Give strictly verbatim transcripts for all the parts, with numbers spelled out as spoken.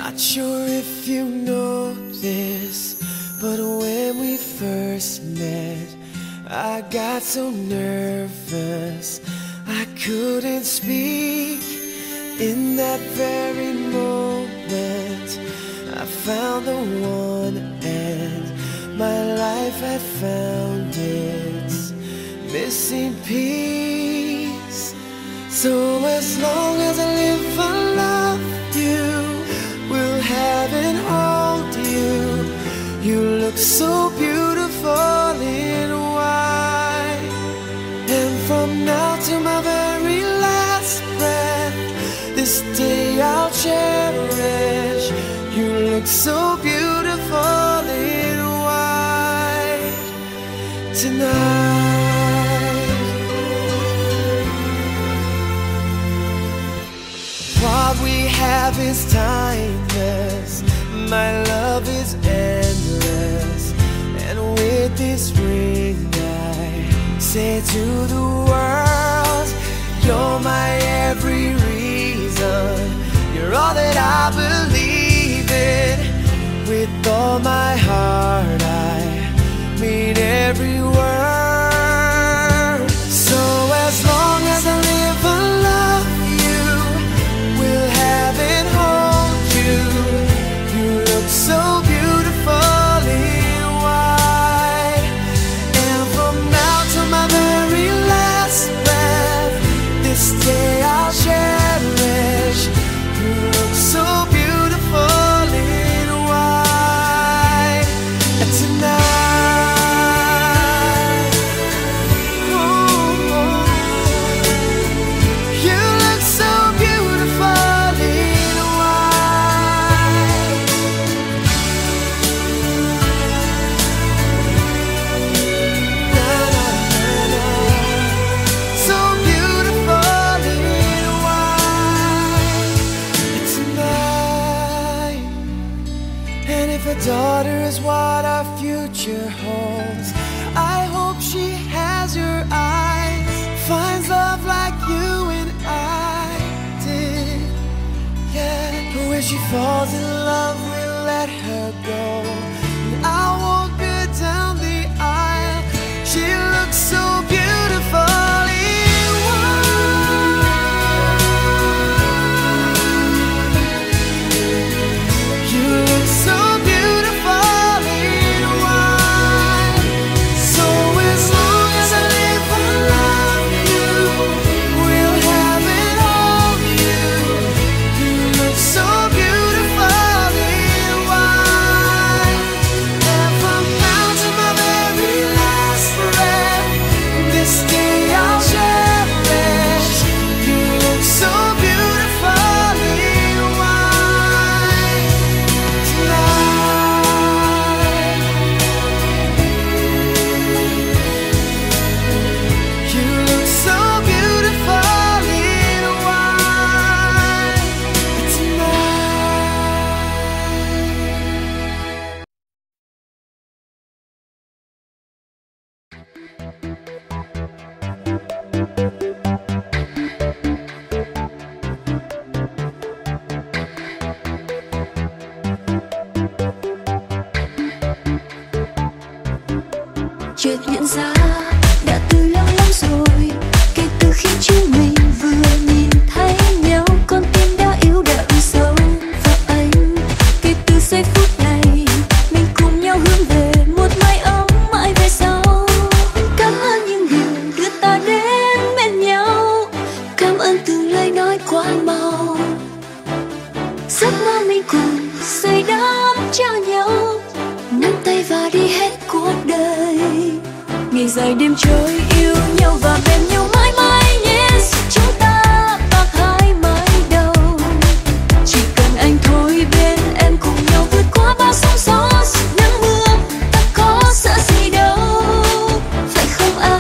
Not sure if you know this, but when we first met, I got so nervous I couldn't speak. In that very moment I found the one, and my life had found its missing piece. So as long as I live, I love you, will have and hold you. You look so beautiful in white, and from now to my very last breath, this day I'll cherish. You look so beautiful in white tonight. What we have is timeless, my love is endless, and with this ring I say to the world, you're my every reason, you're all that I believe in. With all my heart I mean every word. So as long as I live, I love you, will have and hold you. You look so beautiful in white, and from now to my very last breath, this day I'll cherish. You look so beautiful in white tonight. Oh, oh. You look so beautiful in white. Na, na, na, na. So beautiful in white tonight. And if a daughter is what our future holds, I hope she has your eyes, finds love like you and I did. Yeah, but when she falls in love, we'll let her go, and I'll walk her down the aisle. She looks so beautiful in white. You look so beautiful in white. So as long as I live, I love you, will have and hold you. You look so beautiful in white, and from now to my very last breath, this day I'll cherish. You look so beautiful in white tonight. You look so beautiful in white tonight. Chợt nhận ra đã từ lâu lắm rồi, kể từ khi chúng mình vừa nhìn thấy nhau, con tim đã yếu đậm sâu vào anh. Kể từ giây phút này mình cùng nhau hướng về một mái ấm mãi về sau. Cảm ơn những điều đưa ta đến bên nhau, cảm ơn từng lời nói quá mau. Giấc mơ mình cùng xây đắp cho nhau, nắm tay và đi hết cuộc đời. Ngày dài đêm trôi yêu nhau và bên nhau mãi mãi. Yes, chúng ta bạc hai mái đầu, chỉ cần anh thôi bên em cùng nhau vượt qua bao sóng gió nắng mưa. Ta có sợ gì đâu, phải không anh?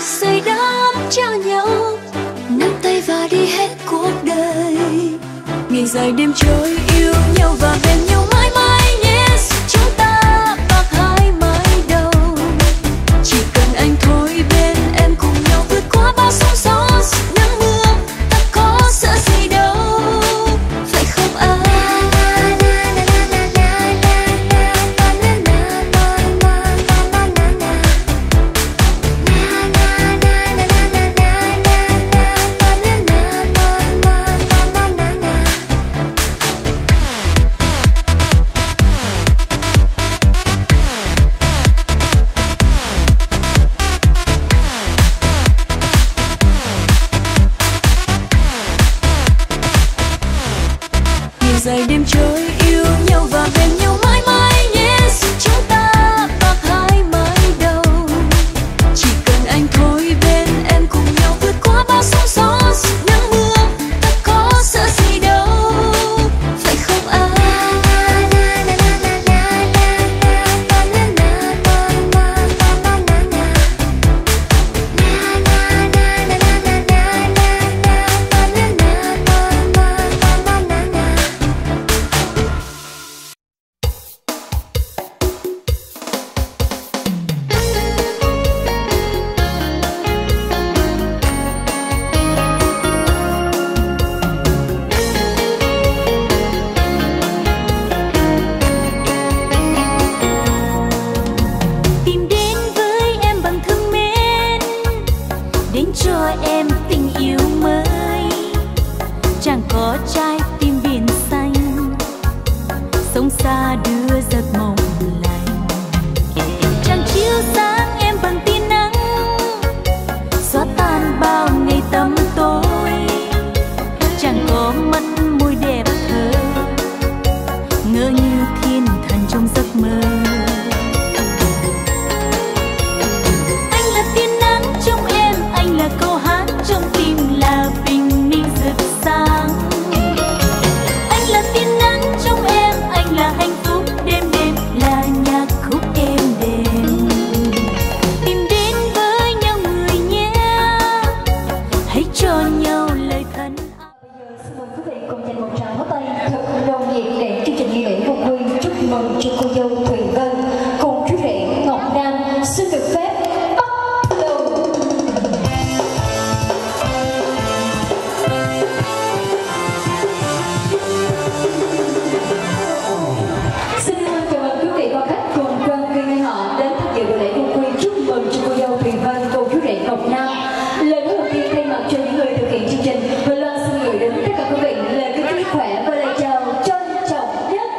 xây đắp cho nhau, nắm tay và đi hết cuộc đời. Ngày dài đêm trôi yêu nhau và bên nhau mãi mãi. Yes, chúng ta bạc hai mái đầu. Chỉ cần anh thôi bên em cùng nhau vượt qua bao sóng gió nắng mưa. Ta có sợ gì đâu, phải không anh? Dài đêm trôi yêu nhau và bên nhau mãi mãi. Yes, chúng ta bạc hai mái đầu. Chỉ cần anh thôi bên em cùng nhau vượt qua bao sóng gió nắng mưa. Ta có sợ gì đâu, phải không anh? Cho em tình yêu mới, chẳng có trái tim biển xanh, sống xa đưa giấc mộng lành. Chẳng chiếu sáng em bằng tia nắng, xóa tan bao ngày tăm tối. Chẳng có mắt môi đẹp thơ, ngỡ như thiên thần trong giấc mơ. Anh là tia nắng trong em, anh là câu hát trong tim, là bình minh rực sáng. Anh là tia nắng trong em, anh là hạnh phúc đêm đêm, là nhạc khúc êm đềm. Tìm đến với nhau người nhé, hãy cho nhau lời thân. Xin mời quý vị cùng dành một tràng pháo tay thật nồng nhiệt để chương trình nghi lễ Hôn Quy chúc mừng cho cô dâu Thùy Vân cùng chú rể Ngọc Nam xin được phép bắt đầu. Xin chào mừng quý vị và khách cùng quan viên họ đến tham dự buổi lễ Hôn Quy chúc mừng cho cô dâu Thùy Vân cùng chú rể Ngọc Nam. Lời nói đầu tiên thay mặt cho những người thực hiện chương trình, Huỳnh Loan xin gửi đến tất cả quý vị lời kính chúc khỏe và lời chào trân trọng nhất.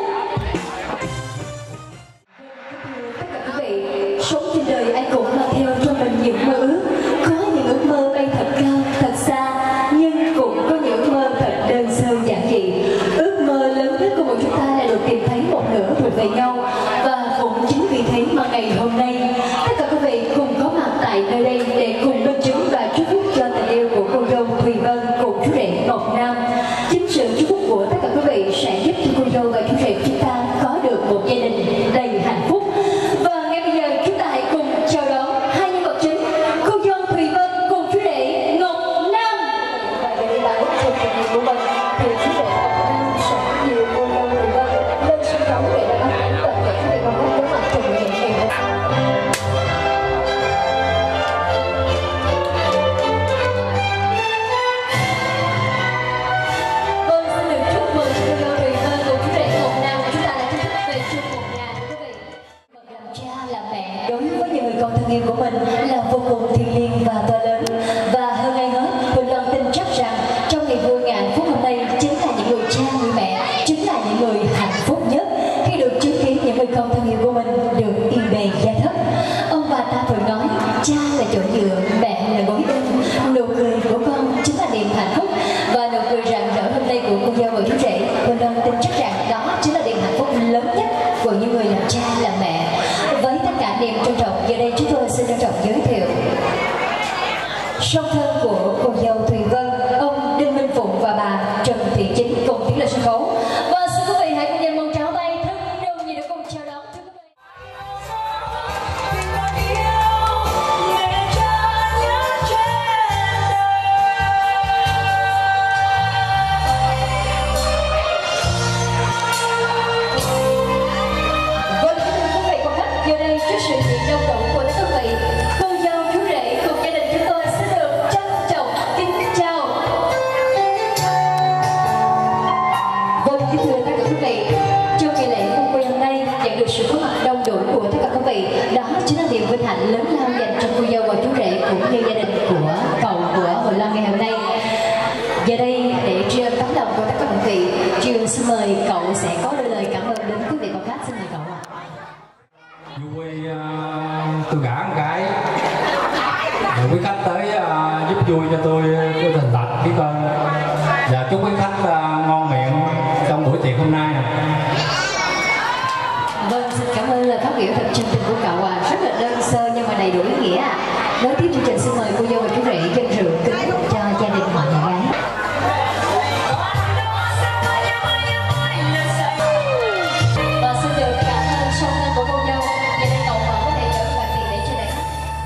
Tất cả quý vị, sống trên đời ai cũng mang theo trong mình những mơ ước. Có những ước mơ bay thật cao, thật xa, nhưng cũng có những ước mơ thật đơn sơ giản dị. Ước mơ lớn nhất của mỗi chúng ta là được tìm thấy một nửa thuộc về nhau. Và cũng chính vì thế mà ngày hôm nay, tất cả quý vị cùng có mặt tại nơi đây để cùng minh chứng và chúc phúc cho tình yêu của cô dâu Thùy Vân cùng chú rể Ngọc Nam. Chính sự chúc phúc của tất cả quý vị sẽ giúp cho cô dâu và chú rể chúng ta có được một gia đình đầy hạnh phúc. Và ngay bây giờ chúng ta hãy cùng chào đón hai nhân vật chính, cô dâu Thùy Vân cùng chú rể Ngọc Nam. Và để lại chương trình của mình thì chú rể Ngọc Nam sẽ nhiều cô dâu Thùy Vân lên sân khấu để đón ánh tất cả quý vị và các có mặt trong buổi lễ ngày hôm nay. Vâng, xin được chúc mừng cô dâu Thùy Vân cùng chú rể Ngọc Nam. Chúng ta đã chính thức về chung một nhà quý vị. Bậc làm cha làm mẹ đối với những người con thân yêu của mình là vô cùng thiêng liêng và to lớn. Và hơn ai hết, Huỳnh Loan tin chắc rằng trong ngày vui ngày hạnh phúc hôm nay chính là những người cha người mẹ, chính là những người hạnh phúc nhất khi được chứng kiến những người con thân yêu của mình được yên bề gia thất. Ông bà ta thường nói cha là chỗ dựa, mẹ là gối ôm, nụ cười của con chính là niềm hạnh phúc. Và nụ cười rạng rỡ hôm nay của cô dâu và chú rể, Huỳnh Loan tin chắc rằng đó chính là niềm hạnh phúc lớn nhất của những người làm cha làm mẹ. Với tất cả niềm trân trọng, giờ đây chúng tôi xin trân trọng giới thiệu song thân của cô dâu Thùy Vân, ông Đinh Minh Phụng và bà Trần Thị Chính cùng tiến lên sân khấu. Và xin quý vị hãy cùng dành một tràng tay thật nồng nhiệt để cùng chào đón thưa quý vị. vinh hạnh lớn lao dành cho cô dâu và chú rể cũng như gia đình của cậu của Hội Loan ngày hôm nay. Giờ đây để tri ân tấm lòng của tất cả quý vị, Trường xin mời cậu sẽ có đôi lời cảm ơn đến quý vị và khách. Xin mời cậu ạ. Vui uh, tôi gả một cái rồi quý khách tới uh, giúp vui cho tôi tôi thành thật biết ơn và chúc quý khách uh, ngon miệng trong buổi tiệc hôm nay. Vâng, xin cảm ơn lời phát biểu thật chân tình của cậu ạ. À. Rất là đơn sơ nhưng mà đầy đủ ý nghĩa. Nối tiếp chương trình xin mời cô dâu và chú rể dân rượu kính cho gia đình họ nhà gái. Và xin được cảm ơn song thân của cô dâu. Gia đình cậu mở có thể chở bạn tiền để cho đẹp.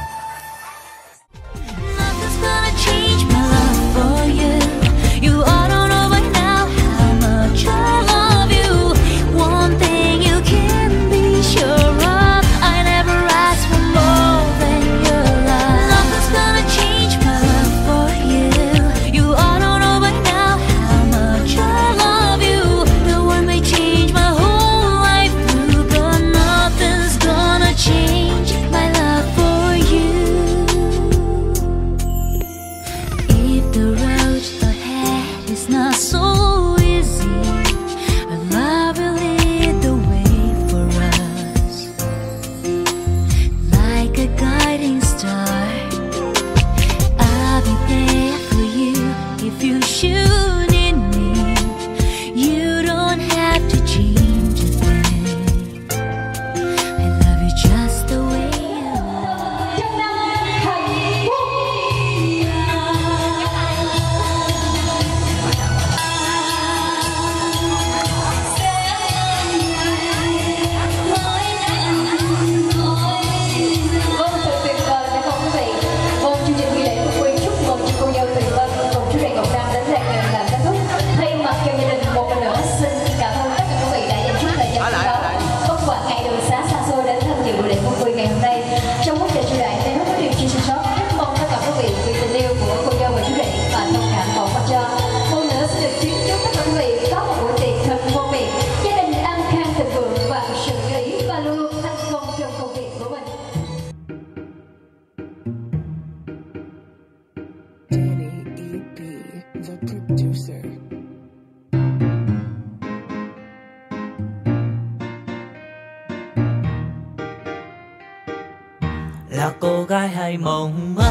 Là cô gái hay mộng mơ,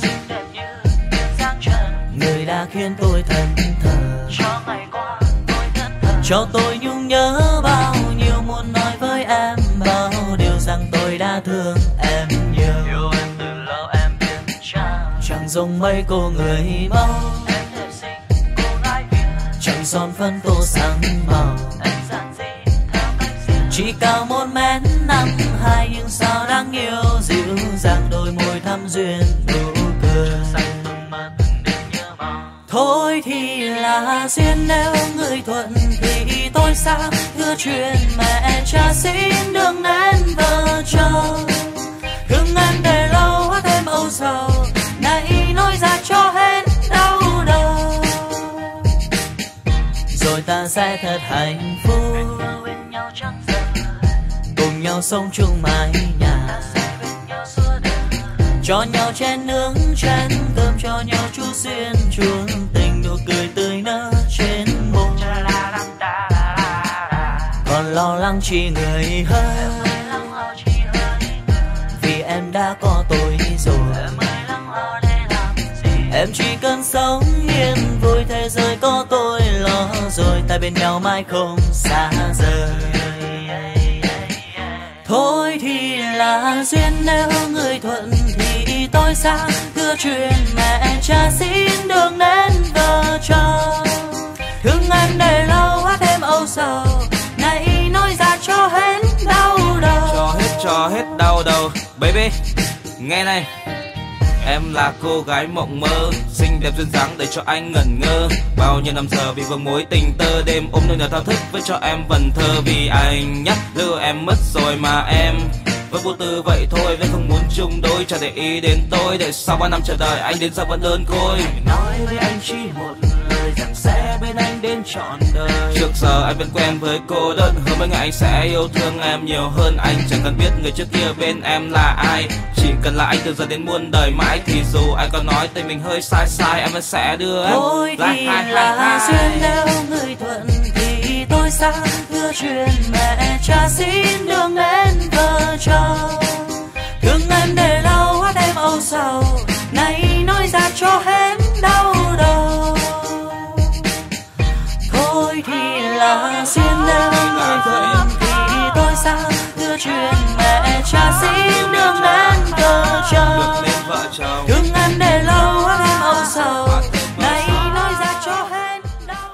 người đã khiến tôi thẫn thờ. Cho tôi nhung nhớ bao nhiêu, muốn nói với em bao điều rằng tôi đã thương em nhiều. Chẳng giống mấy cô người mẫu, chẳng son phấn tô sáng màu, chỉ cao một mét năm hai nhưng sao đáng yêu dịu dàng, đôi môi thắm duyên nụ cười. Thôi thì là duyên, nếu người thuận thì tôi sao hứa chuyện mẹ cha xin đừng nên vợ chồng. Thương em để lâu hóa thêm âu sầu, này nói ra cho hết đau đầu. Rồi ta sẽ thật hạnh phúc, cùng nhau sống chung mái nhà, cho nhau chén nướng chén cơm, cho nhau chút duyên chuông tình, nụ cười tươi nở trên môi. Còn lo lắng chỉ người hơn, vì em đã có tôi rồi. Em chỉ cần sống yên vui, thế giới có tôi lo rồi, ta bên nhau mãi không xa rời. Thôi thì là duyên, nếu người thuận thì tôi xa hứa chuyện mẹ cha xin đừng nên vợ chồng. Thương em để lâu hóa thêm âu sầu, này nói ra cho hết đau đầu. Cho hết cho hết đau đầu. Baby, nghe này, em là cô gái mộng mơ, xinh đẹp duyên dáng để cho anh ngẩn ngơ. Bao nhiêu năm giờ vì vương mối tình tơ, đêm ôm nỗi nhớ thao thức với cho em vần thơ. Vì anh nhắc lỡ em mất rồi mà em vẫn vô tư vậy thôi, vẫn không muốn chung đôi. Chẳng để ý đến tôi, để sau bao năm chờ đợi anh đến giờ vẫn đơn côi. Nói với anh chỉ một lời chẳng sẽ bên anh đến trọn đời. Trước giờ anh vẫn quen với cô đơn, hơn mấy ngày anh sẽ yêu thương em nhiều hơn. Anh chẳng cần biết người trước kia bên em là ai, chỉ cần là anh từ giờ đến muôn đời mãi. Thì dù anh có nói tình mình hơi sai sai, em vẫn sẽ đưa em thôi thì là duyên. Nếu người thuận thì tôi xa, hứa chuyện mẹ cha xin đường đến vợ chồng. Thương em để lâu hát em âu sầu, nay nói ra cho hết đau đầu. Thôi thì là duyên. Nếu người thuận thì tôi xa, hứa chuyện mẹ cha xin đường đến vợ chồng. Thương em để lâu hát em âu sầu, nay nói ra cho hết đau.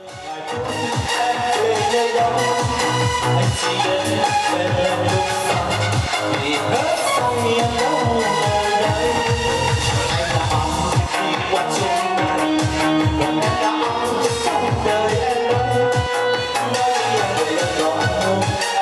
Anh chỉ đến về lúc sau thì hết xong miền đâu nơi đây. Anh đã băng đi qua trên này, còn em đã ấm trong đời em đâu. Nơi em về lần đó anh ôm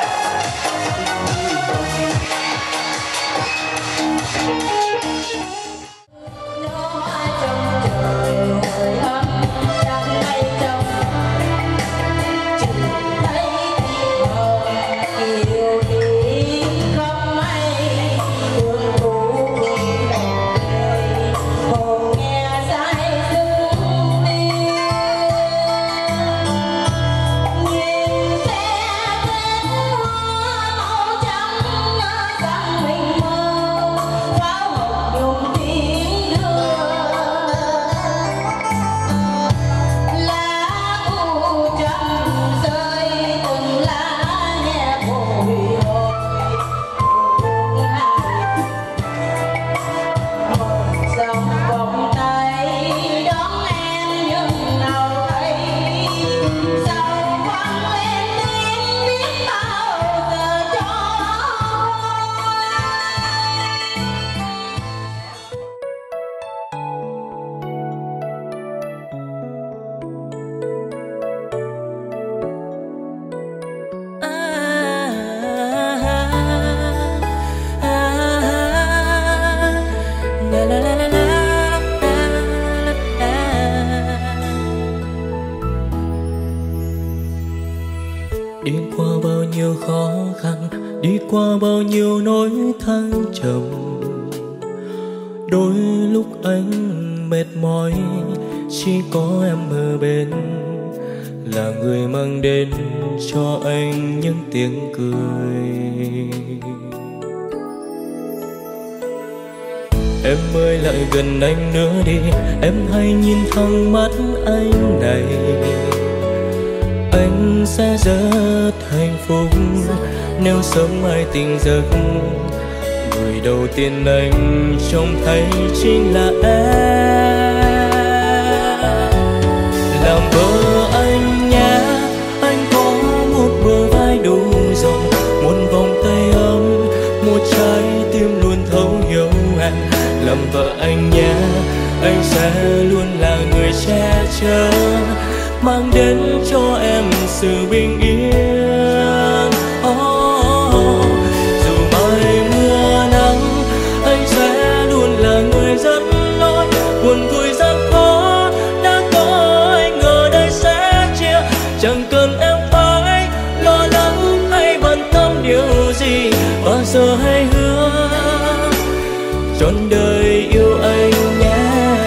Đi qua bao nhiêu khó khăn, đi qua bao nhiêu nỗi thăng trầm. Đôi lúc anh mệt mỏi, chỉ có em ở bên, là người mang đến cho anh những tiếng cười. Em ơi lại gần anh nữa đi, em hãy nhìn thẳng mắt anh này. Anh sẽ rất hạnh phúc nếu sớm mai tỉnh giấc, người đầu tiên anh trông thấy chính là em. Làm vợ anh nhé, anh có một bờ vai đủ rộng, một vòng tay ấm, một trái tim luôn thấu hiểu em. Làm vợ anh nhé, anh sẽ luôn là người che chở, mang đến cho em sự bình yên. Oh, dù mai mưa nắng, anh sẽ luôn là người dẫn lối. Buồn vui gian khó đã có anh ở đây sẽ chia, chẳng cần em phải lo lắng hay bận tâm điều gì. Bao giờ hãy hứa trọn đời yêu anh nhé.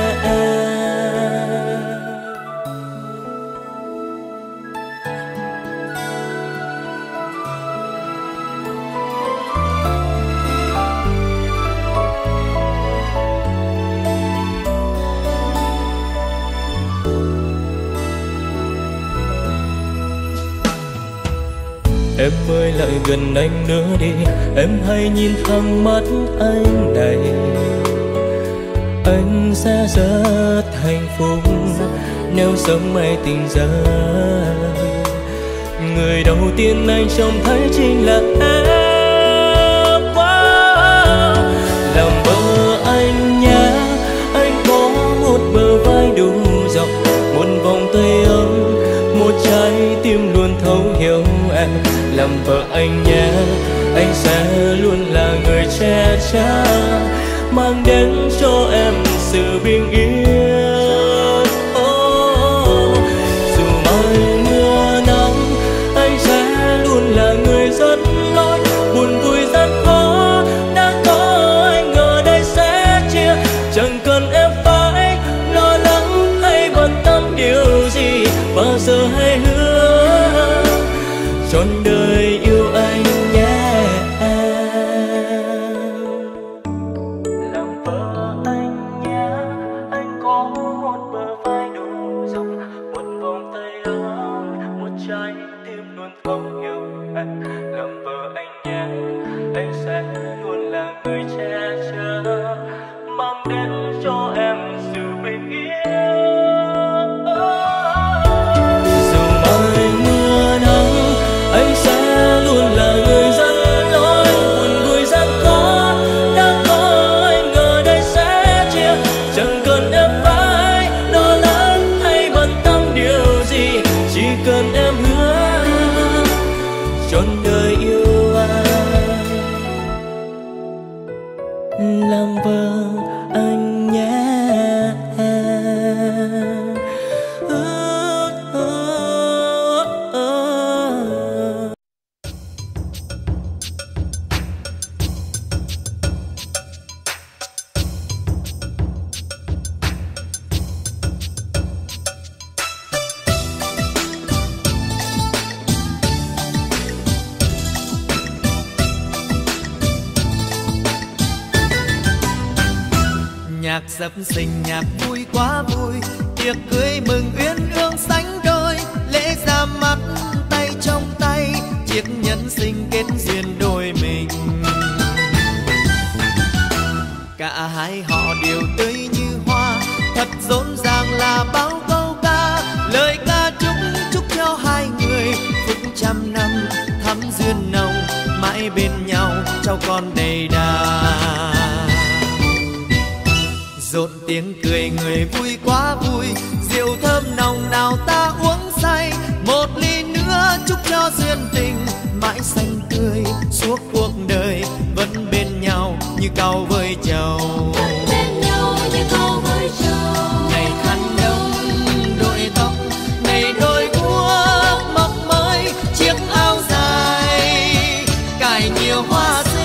Em ơi lại gần anh nữa đi, em hãy nhìn thẳng mắt anh này. Anh sẽ rất hạnh phúc nếu sớm mai tỉnh giấc, người đầu tiên anh trông thấy chính là em. Wow. Làm vợ anh nhé, anh có một bờ vai đủ rộng, một vòng tay ấm, một trái tim luôn thấu hiểu em. Làm vợ anh nhé, anh sẽ luôn là người che chở, mang đến cho em sự bình yên. Oh, làm vợ anh nhé. Nhạc dập sinh nhạc vui quá vui, tiệc cưới mừng uyên ương sánh đôi, lễ ra mắt tay trong tay, chiếc nhẫn sinh kết duyên đôi mình. Cả hai họ đều tươi như hoa, thật rộn ràng là bao câu ca, lời ca chúc chúc cho hai người phúc trăm năm thắm duyên nồng, mãi bên nhau cháu con đầy đà. Rộn tiếng cười người vui quá vui, rượu thơm nồng nào ta uống say, một ly nữa chúc cho duyên tình mãi xanh tươi suốt cuộc đời, vẫn bên nhau như cau với trầu. Bên nhau như cau với trầu. Ngày khăn đông đội tóc, ngày đôi guốc mọc mới chiếc áo dài, cài nhiều hoa xinh.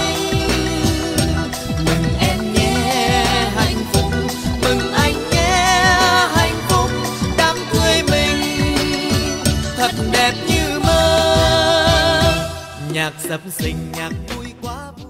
Mừng em nhé hạnh phúc, mừng anh nhé hạnh phúc, đám cưới mình thật đẹp như mơ. Nhạc dập sinh nhạc vui quá vui.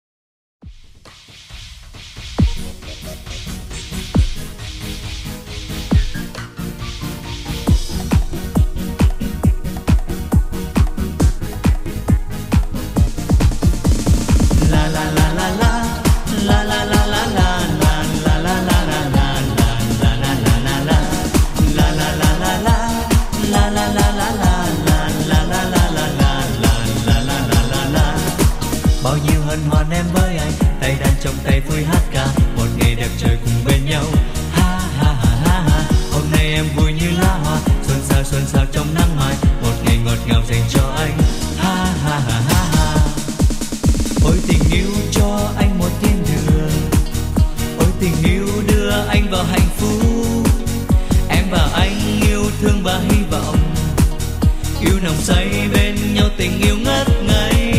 Bao nhiêu hân hoan em với anh, tay đàn trong tay vui hát ca, một ngày đẹp trời cùng bên nhau. Ha ha ha ha ha, hôm nay em vui như lá hoa, xuân sao xuân sao trong nắng mai, một ngày ngọt ngào dành cho anh. Ha ha ha ha ha, ôi tình yêu cho anh một thiên đường, ôi tình yêu đưa anh vào hạnh phúc. Em và anh yêu thương và hy vọng, yêu nồng say bên nhau tình yêu ngất ngây.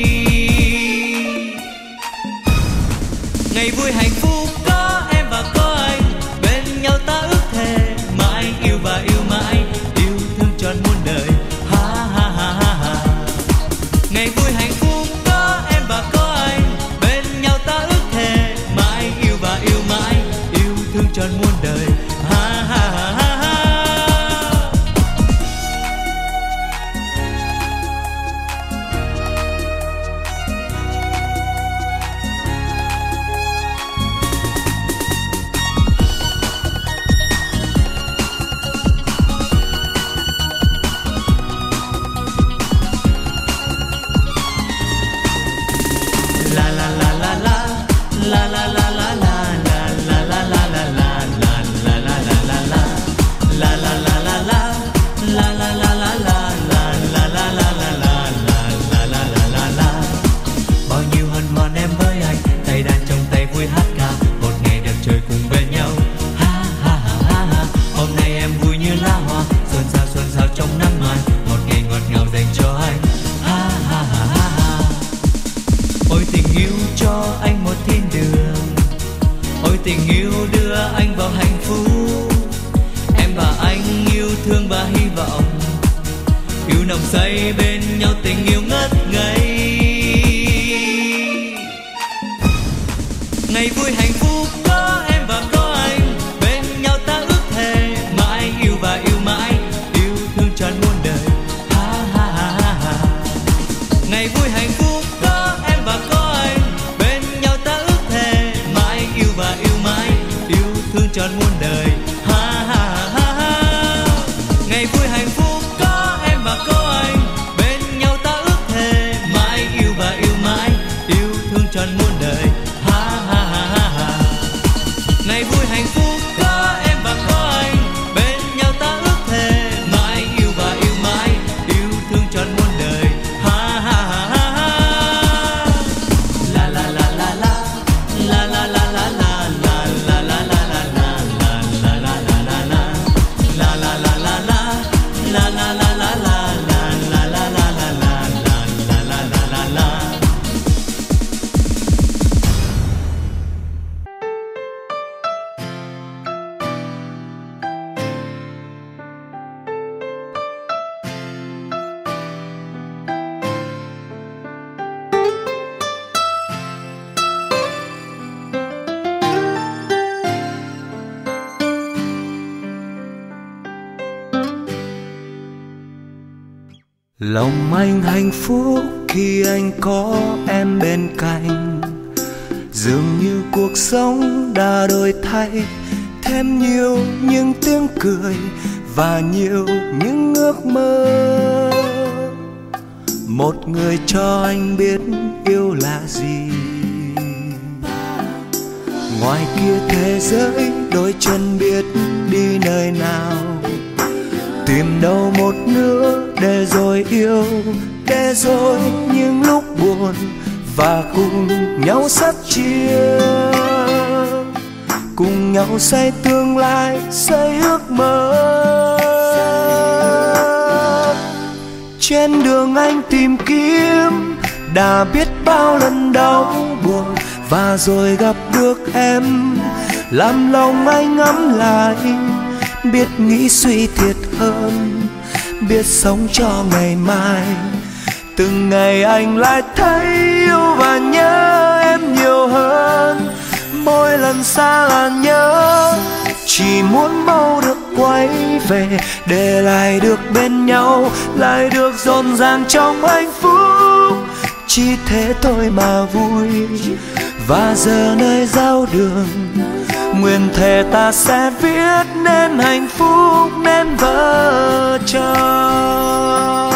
Ngày vui hạnh phúc có em và có anh, bên nhau ta ước thề mãi yêu và yêu mãi, yêu thương trọn muôn đời. Ha ha ha ha ha. Ngày vui hạnh phúc có em và có anh, bên nhau ta ước thề mãi yêu và yêu mãi, yêu thương trọn muôn đời. Ha ha ha ha ha. Tình yêu đưa anh vào hạnh phúc, em và anh yêu thương và hy vọng, yêu nồng say bên nhau tình yêu ngất ngây. Ngày vui hạnh phúc có em và có anh, bên nhau ta ước thề mãi yêu và yêu mãi, yêu thương trọn muôn đời. Ha ha ha ha ha. Ngày vui hạnh phúc có em và có anh, bên nhau ta ước thề mãi yêu và yêu mãi, yêu thương trọn muôn đời. Ha ha ha ha. Ngày vui hạnh phúc có em và có anh, bên nhau ta ước thề mãi yêu và yêu mãi, yêu thương trọn muôn đời. Ha ha ha ha ha. Ngày vui hạnh phúc có em và có anh, bên nhau ta ước thề mãi yêu và yêu mãi, yêu thương trọn muôn đời. Ha ha ha ha ha. La la la la la la la la. Lòng anh hạnh phúc khi anh có em bên cạnh, dường như cuộc sống đã đổi thay, thêm nhiều những tiếng cười và nhiều những ước mơ. Một người cho anh biết yêu là gì, ngoài kia thế giới đôi chân biết đi nơi nào, tìm đâu một nửa để rồi yêu, để rồi những lúc buồn và cùng nhau sắt chia, cùng nhau xây tương lai, xây ước mơ. Trên đường anh tìm kiếm đã biết bao lần đau buồn, và rồi gặp được em làm lòng anh ấm lại, biết nghĩ suy thiệt hơn, biết sống cho ngày mai. Từng ngày anh lại thấy yêu và nhớ em nhiều hơn, mỗi lần xa là nhớ, chỉ muốn mau được quay về, để lại được bên nhau, lại được rộn ràng trong hạnh phúc. Chỉ thế thôi mà vui, và giờ nơi giao đường nguyện thề ta sẽ viết nên hạnh phúc, nên vợ chồng.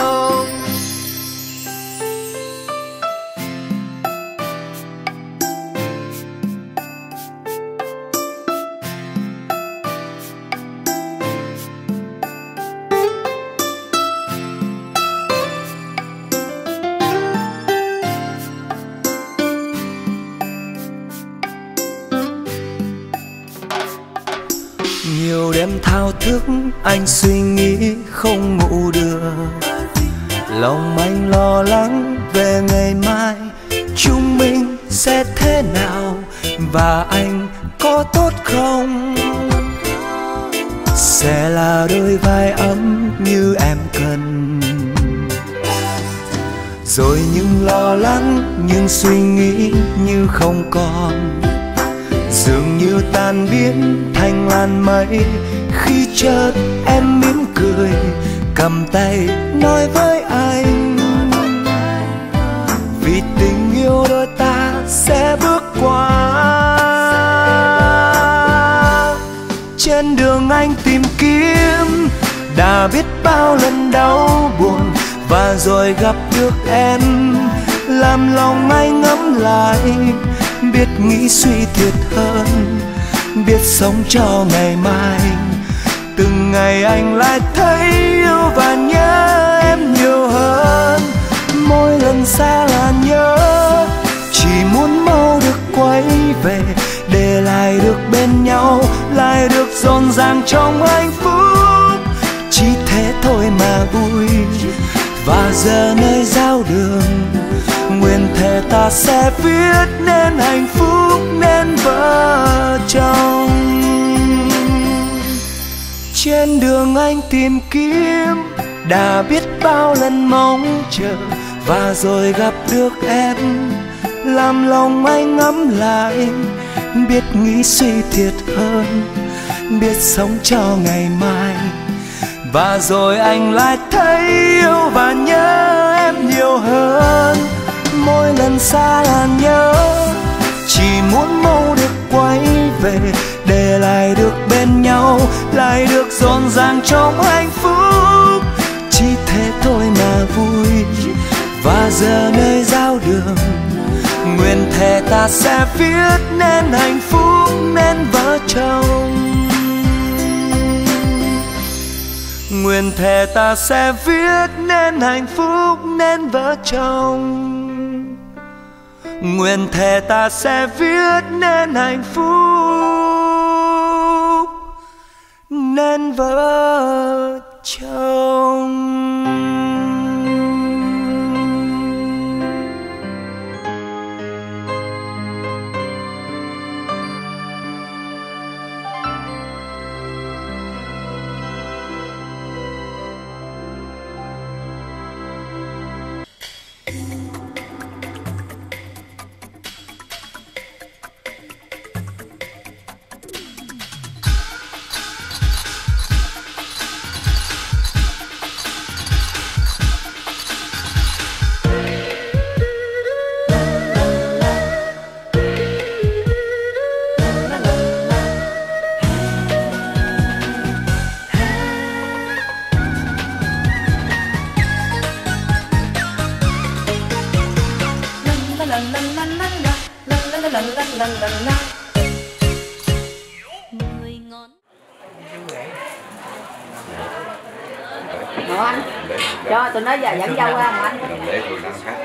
Nhiều đêm thao thức anh suy nghĩ không ngủ được, lòng anh lo lắng về ngày mai chúng mình sẽ thế nào, và anh có tốt không, sẽ là đôi vai ấm như em cần. Rồi những lo lắng, những suy nghĩ như không còn, dường như tan biến thành làn mây, khi chợt em mỉm cười cầm tay nói với anh, vì tình yêu đôi ta sẽ bước qua. Trên đường anh tìm kiếm đã biết bao lần đau buồn, và rồi gặp được em làm lòng anh ấm lại, biết nghĩ suy thiệt hơn, biết sống cho ngày mai. Từng ngày anh lại thấy yêu và nhớ em nhiều hơn, mỗi lần xa là nhớ, chỉ muốn mau được quay về, để lại được bên nhau, lại được rộn ràng trong hạnh phúc. Chỉ thế thôi mà vui, và giờ nơi giao đường nguyện thề ta sẽ viết nên hạnh phúc, nên vợ chồng. Trên đường anh tìm kiếm đã biết bao lần mong chờ, và rồi gặp được em làm lòng anh ấm lại, biết nghĩ suy thiệt hơn, biết sống cho ngày mai. Và rồi anh lại thấy yêu và nhớ em nhiều hơn, mỗi lần xa là nhớ, chỉ muốn mau được quay về, để lại được bên nhau, lại được rộn ràng trong hạnh phúc. Chỉ thế thôi mà vui, và giờ nơi giao đường nguyện thề ta sẽ viết nên hạnh phúc, nên vợ chồng. Nguyện thề ta sẽ viết nên hạnh phúc, nên vợ chồng. Nguyện thề ta sẽ viết nên hạnh phúc, nên vợ chồng. Ngộ anh, cho tụi nó giờ dẫn dâu qua mà anh. Để tôi đang khác.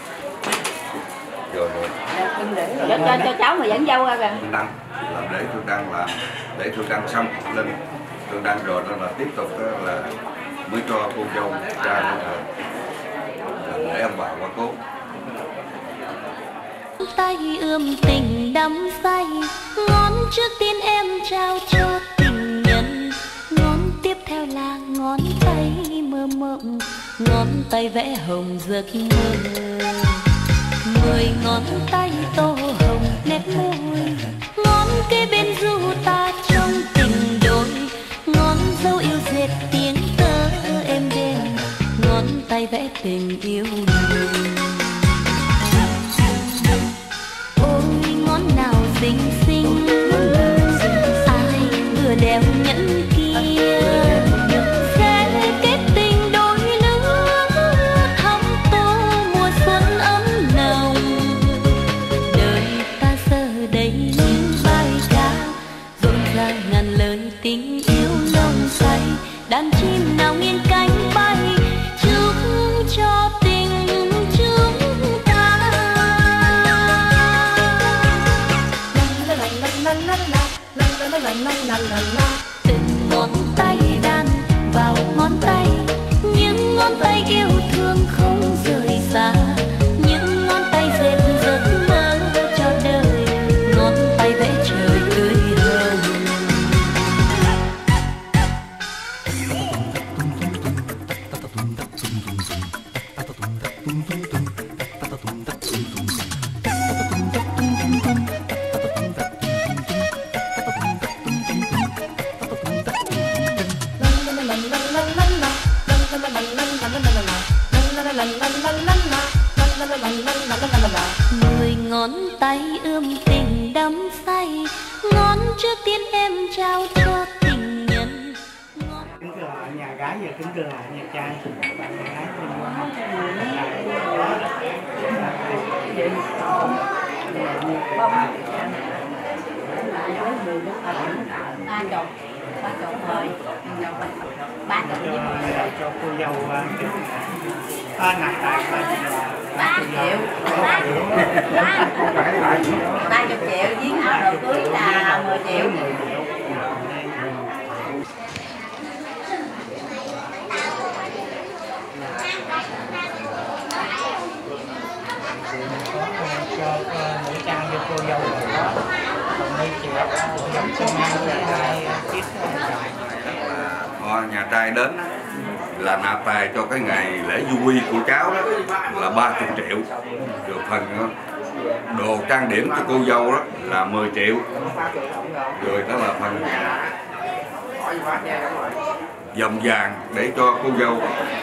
Rồi rồi. Cho, cho, cho cháu mà dẫn dâu ra kìa. Tôi đăng, làm để tôi đăng làm, để tôi đăng xong lên, tôi đăng rồi đó là tiếp tục đó là mới cho cô dâu ra là để ông bà qua cố. Tay ươm tình đắm say, ngón trước tiên em trao cho tình nhân, ngón tiếp theo là ngón tay mơ mộng, ngón tay vẽ hồng giấc mơ. Mười ngón tay tô hồng nét môi, ngón kế bên du ta trong tình đôi, ngón dấu yêu dệt tiếng tơ êm đềm, ngón tay vẽ tình yêu người. Nào xinh xinh ai vừa đeo nhẫn kia sẽ kết tình đôi lứa, thắm tô mùa xuân ấm nồng. Đời ta giờ đây như bài ca rộn ràng ngàn lời tình yêu nồng say, đàn chim nào nghiêng cánh bay chúc cho tình chúng ta. Từng ngón tay đan vào ngón tay, những ngón tay yêu thương không rời xa, những ngón tay dệt giấc mơ cho đời, ngón tay vẽ trời tươi hồng. Mười ngón tay ươm tình đắm say, ngón trước tiên em trao cho tình nhân. Kính thưa lại nhà gái và kính thưa lại nhà trai, bạn gái ba chục, ba chục thôi, ba chục với mười. Cho cô dâu à, nặng tài ba triệu, ba ba chục triệu với áo đồ cưới là mười triệu. cho nữ trang cho cô dâu đó, còn đây chị giống cho hai hai chiếc Họ nhà trai đến là nạp tài cho cái ngày lễ du quy của cháu đó là ba mươi triệu, được phần đồ trang điểm cho cô dâu đó là mười triệu, rồi đó là phần vòng vàng để cho cô dâu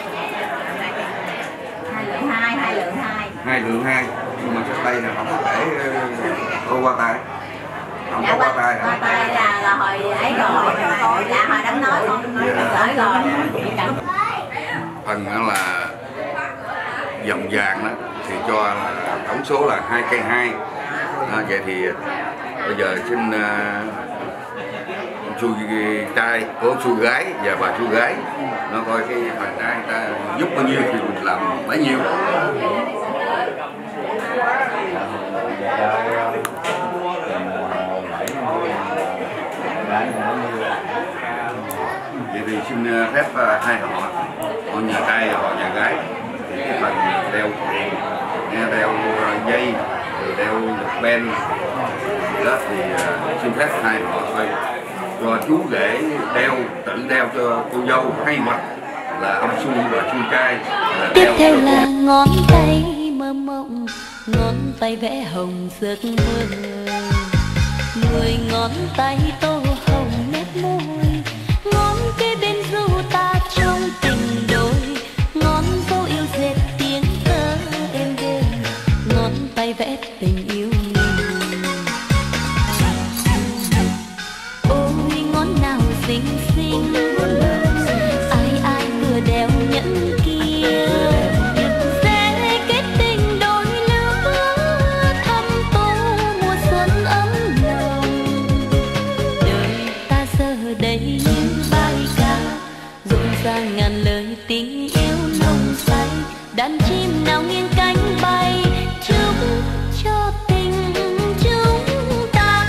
Hai lượng hai, hai lượng hai. hai lượng hai, nhưng mà cái tay là không có để cô qua tay, không có qua tay. Qua tay là là hồi ấy rồi, là hồi đám nói con gửi rồi. Phần đó là vòng vàng đó thì cho là tổng số là hai cây hai. À, vậy thì bây giờ xin uh, xui trai của xui gái và bà xui gái nó coi cái phần trai người ta giúp bao nhiêu thì mình làm bấy nhiêu. Vậy thì xin phép hai họ, họ nhà trai và họ nhà gái, thì cái phần đeo tiền, đeo dây, rồi đeo ben đó thì xin phép hai họ thôi, cho chú rể đeo, tự đeo cho cô dâu, hay mặc là ông xuôi và xuôi trai. Tiếp theo là ngón tay mơ mộng, ngón tay vẽ hồng giấc mơ, mười ngón tay tô hồng nét môi, ngón kế bên ru ta trong tình đôi, ngón dấu yêu dệt tiếng thơ êm đềm, ngón tay vẽ tình yêu mình. Ôi ngón nào xinh xinh, ai ai vừa đeo nhẫn kia, sẽ kết tình đôi lứa, thắm tô mùa xuân ấm nồng. Đời ta giờ đây như bài ca, rộn ràng ngàn lời tình yêu nồng say, đàn chim nào nghiêng cánh bay, chúc cho tình chúng ta.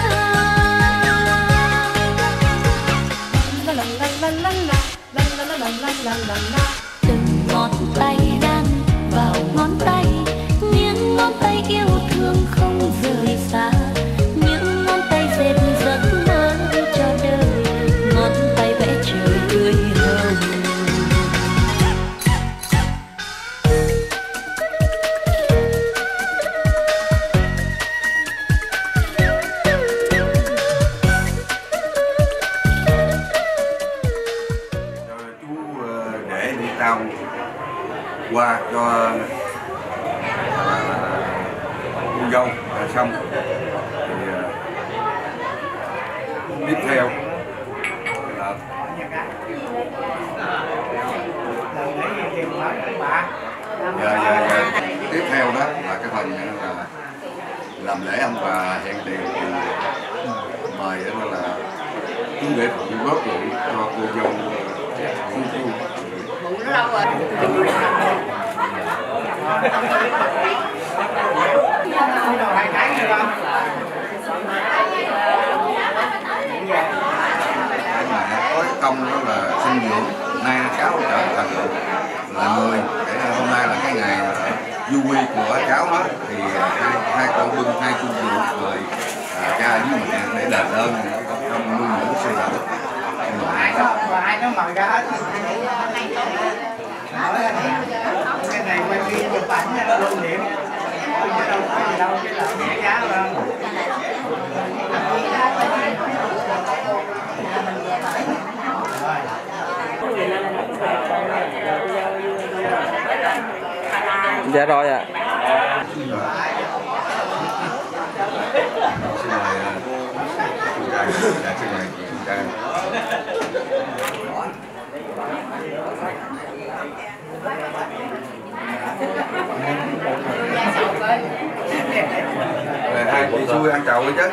Từng ngón tay đan vào ngón tay, những ngón tay yêu thương không rời xa, những ngón tay dệt giấc mơ cho đời, ngón tay vẽ trời tươi hồng. Tao qua cho cô dâu là xong thì uh, tiếp theo là dạ, dạ, dạ. Tiếp theo đó là cái phần là làm lễ ông bà hẹn tiền thì mời đó là chú rể phụ góp dụng cho cô dâu chú chú. Nó lâu rồi. Hai cái nữa không? Có cái công đó là sinh dưỡng, nay cháu trở thành là người, để hôm nay là cái ngày vui của cháu đó, thì hai, hai con bưng hai chung rượu rồi cha với mẹ để đền ơn trong nuôi dưỡng xây dựng. Ai nó mời ra hết. Cái này quay phim chụp ảnh lưu niệm, chứ đâu có gì đâu, cái là mẹ giá rồi. Dạ rồi ạ. Xin mời chú trai, dạ xin mời chị chú trai. Rồi hai chị xui ăn chầu chứ.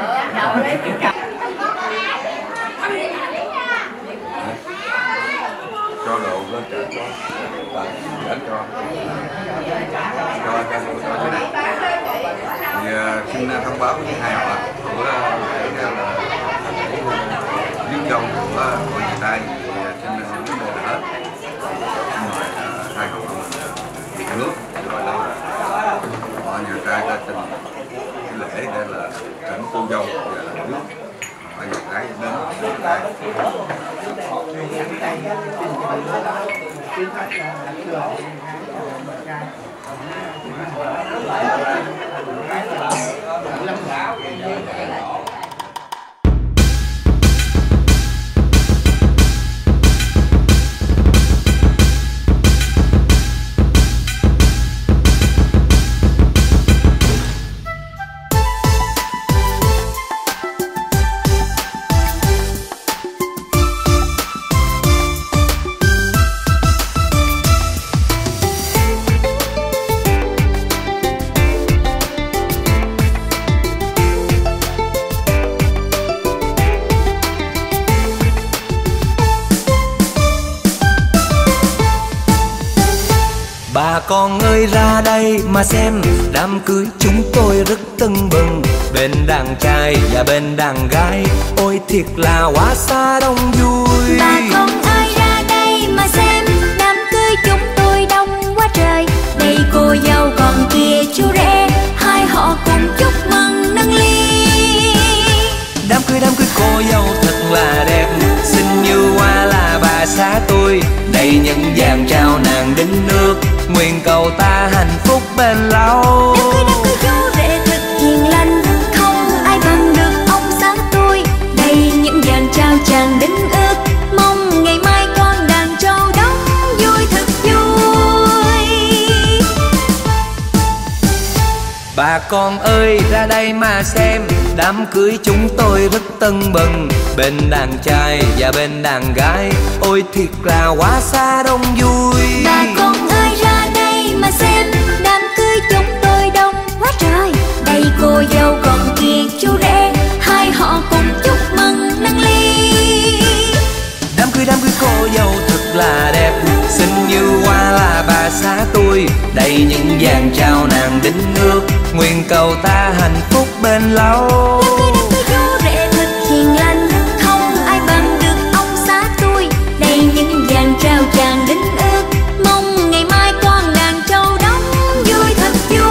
Cho đồ lên chợ cho. Đến cho. Cho cho cho cái này. Thì uh, xin thông báo với hai họ của để là liên dòng của của nhà trai thì xin vấn đề là hết. Mời uh, hai họ điện nước gọi là họ nhà trai ra trình cái lễ đây là cảnh cô dâu và là nước họ nhà trai đến nhà trai. con ơi ra đây mà xem, đám cưới chúng tôi rất tưng bừng. Bên đàn trai và bên đàn gái, ôi thiệt là quá xa đông vui. Bà con ơi ra đây mà xem, đám cưới chúng tôi đông quá trời. Đây cô dâu còn kia chú rể, hai họ cùng chúc mừng nâng ly. Đám cưới đám cưới cô dâu thật là đẹp, xinh như hoa là bà xã tôi. Đây những vàng trao nàng đính nước, nguyện cầu ta hạnh phúc bền lâu. Đám cưới đám cưới chú rể thật hiền lành, không ai bằng được ông xã tôi. Đây những vàng trao chàng đính ước, mong ngày mai con đàn trâu đóng vui thật vui. Bà con ơi ra đây mà xem, đám cưới chúng tôi rất tưng bừng. Bên đàn trai và bên đàn gái, ôi thiệt là quá xa đông vui. Bà con ơi ra đây mà xem, đám cưới chúng tôi đông quá trời. Đây cô dâu còn kia chú rể, hai họ cùng chúc mừng nâng ly. Đám cưới đám cưới cô dâu thật là đẹp, xinh như hoa là bà xã tôi. Đây những vàng trao nàng đính nước, nguyện cầu ta hạnh phúc bền lâu. Đám cưới đám cưới chú rể thật hiền lành, không ai bằng được ông xã tôi. Đây những vàng trao chàng đính ước, mong ngày mai con đàn trâu đóng vui thật vui.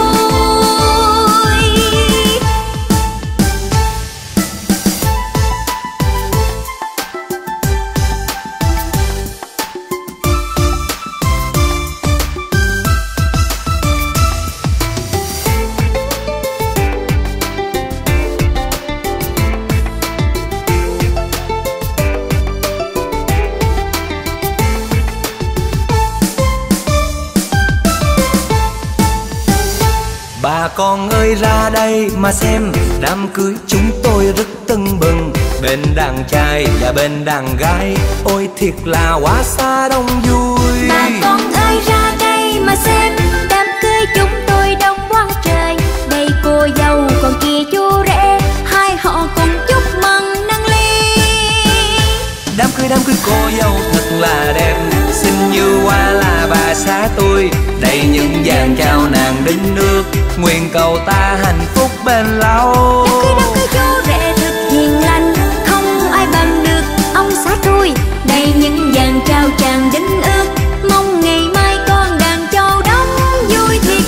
Bà con ơi ra đây mà xem, đám cưới chúng tôi rất tưng bừng. Bên đàn trai và bên đàn gái, ôi thiệt là quá xa đông vui. Bà con ơi ra đây mà xem, đám cưới chúng tôi đông quá trời. Đây cô dâu còn kia chú rể, hai họ cùng chúc mừng nâng ly. Đám cưới đám cưới cô dâu thật là đẹp, xinh như hoa là bà xã tôi. Đây những vàng trao nàng đính nước, nguyện cầu ta hạnh phúc bền lâu. Đám cưới đám cưới chú rể thật hiền lành, không ai bằng được ông xã tôi. Đây những vàng trao chàng đính ước, mong ngày mai con đàn trâu đóng vui thiệt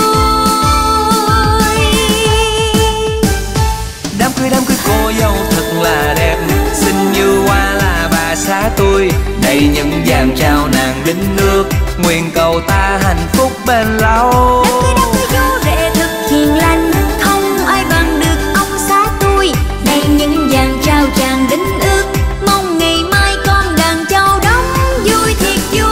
vui. Đám cưới đám cưới cô dâu thật là đẹp, xinh như hoa là bà xã tôi. Đây những vàng trao nàng đính nước, nguyện cầu ta hạnh phúc bền lâu. Đám cưới đám cưới chú rể thật hiền lành, không ai bằng được ông xã tôi. Đây những vàng trao chàng đính ước, mong ngày mai con đàn trâu đóng vui thiệt vui.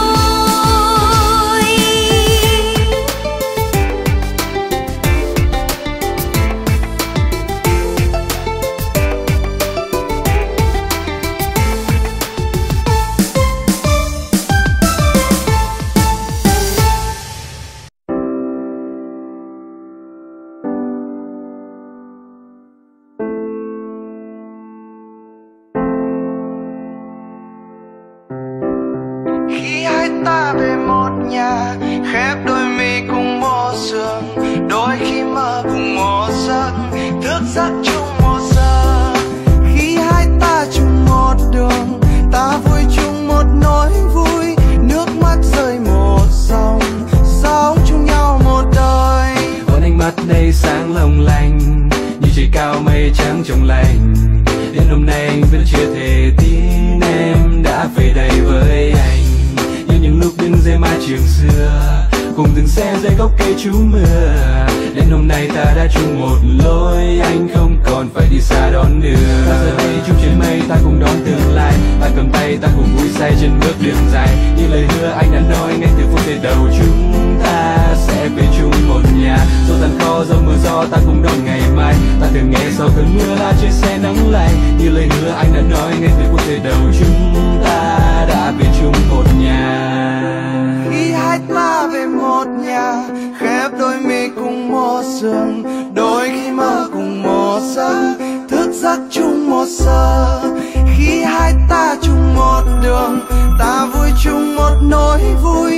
Khi hai ta về một nhà, khép đôi mi cùng một giường, đôi khi mơ cùng một giấc, thức giấc chung một giờ. Khi hai ta chung một đường, ta vui chung một nỗi vui, nước mắt rơi một dòng, sống chung nhau một đời. Ôn ánh mắt đây sáng long lanh, như trời cao mây trắng trong lành. Đến hôm nay anh vẫn chưa thể tin em đã về đây với anh. Như những lúc đứng dưới mái trường xưa, cùng từng xe dưới gốc cây trú mưa. Đến hôm nay ta đã chung một lối, anh không còn phải đi xa đón đường. Ta giờ đây chung trên mây, ta cùng đón tương lai. Ta cầm tay, ta cùng vui say trên bước đường dài. Như lời hứa anh đã nói ngay từ phút giây đầu, chúng ta sẽ về chung một nhà. Dẫu gian khó dẫu mưa gió, ta cùng đón ngày mai. Ta thường nghe sau cơn mưa là trên xe nắng lạnh. Như lời hứa anh đã nói ngay từ phút giây đầu, chúng ta đã về chung một nhà. Khi hai ta về một nhà, khép đôi mi cùng một giường, đôi khi mơ cùng một giấc, thức giấc chung một giờ. Khi hai ta chung một đường, ta vui chung một nỗi vui, nước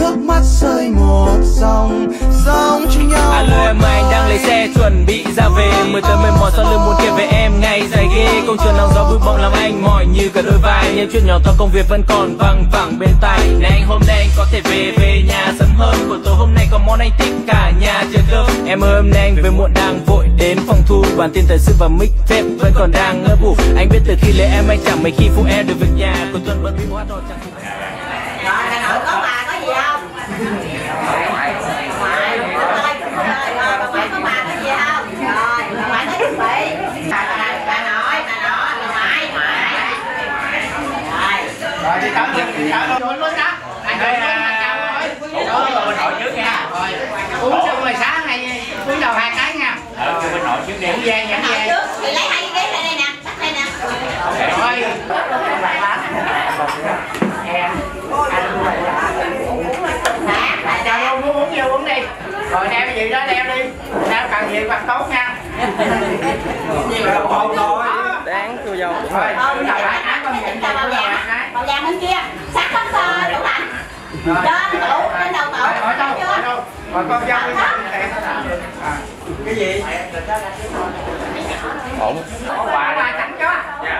nước mắt rơi một dòng dòng cho nhau. Alo em ơi, anh đang lấy xe chuẩn bị ra về. Mười tới mười một sau lưng muốn kể về em ngày dài ghê. Công trường nắng gió bụi bặm làm anh mỏi như cả đôi vai. Những chuyện nhỏ to công việc vẫn còn văng vẳng bên tai. Này anh hôm nay anh có thể về về nhà sớm hơn. Buổi tối hôm nay có món anh thích cả nhà chờ cơm. Em ơi hôm nay anh về muộn đang vội đến phòng thu. Bản tin thời sự và mic tape vẫn còn đang ngỡ vụ. Anh biết từ khi lấy em anh chẳng mấy khi phụ em được việc nhà. Cuối tuần vẫn bị hát hò chẳng phụ. Rồi Hà Nội có bà có gì không? Ngoại rồi, ngoại rồi, bà ngoại có bà có gì không? Rồi, bà ngoại nói chuẩn bị. Bà nội, bà nội, bà ngoại, ngoại. Rồi. Rồi đi tới luôn, đi tới luôn. Luôn đó. Anh ơi, uống rồi bên nội trước nha. Rồi. Uống xong rồi sáng hay cúi đầu hai cái nha. Ờ, bên nội trước đi. Dẫn về, dẫn về. Thì lấy hai cái ghế này đây nè, bắt đây nè. Rồi. Chào luôn, muốn uống vô uống đi. Rồi đeo cái gì đó đeo đi. Đeo cần gì mặc tốt nha. Đáng cô dâu. Rồi, cứ đầu lại ác con nhận cho cô đầu lại. Màu vàng bên kia, sắc tóc tủ lạnh. Trên tủ, trên đầu tủ. Ở đâu, ở đâu. Rồi con dâu đi. Cái gì? Ổn. Quà quà sẵn cho.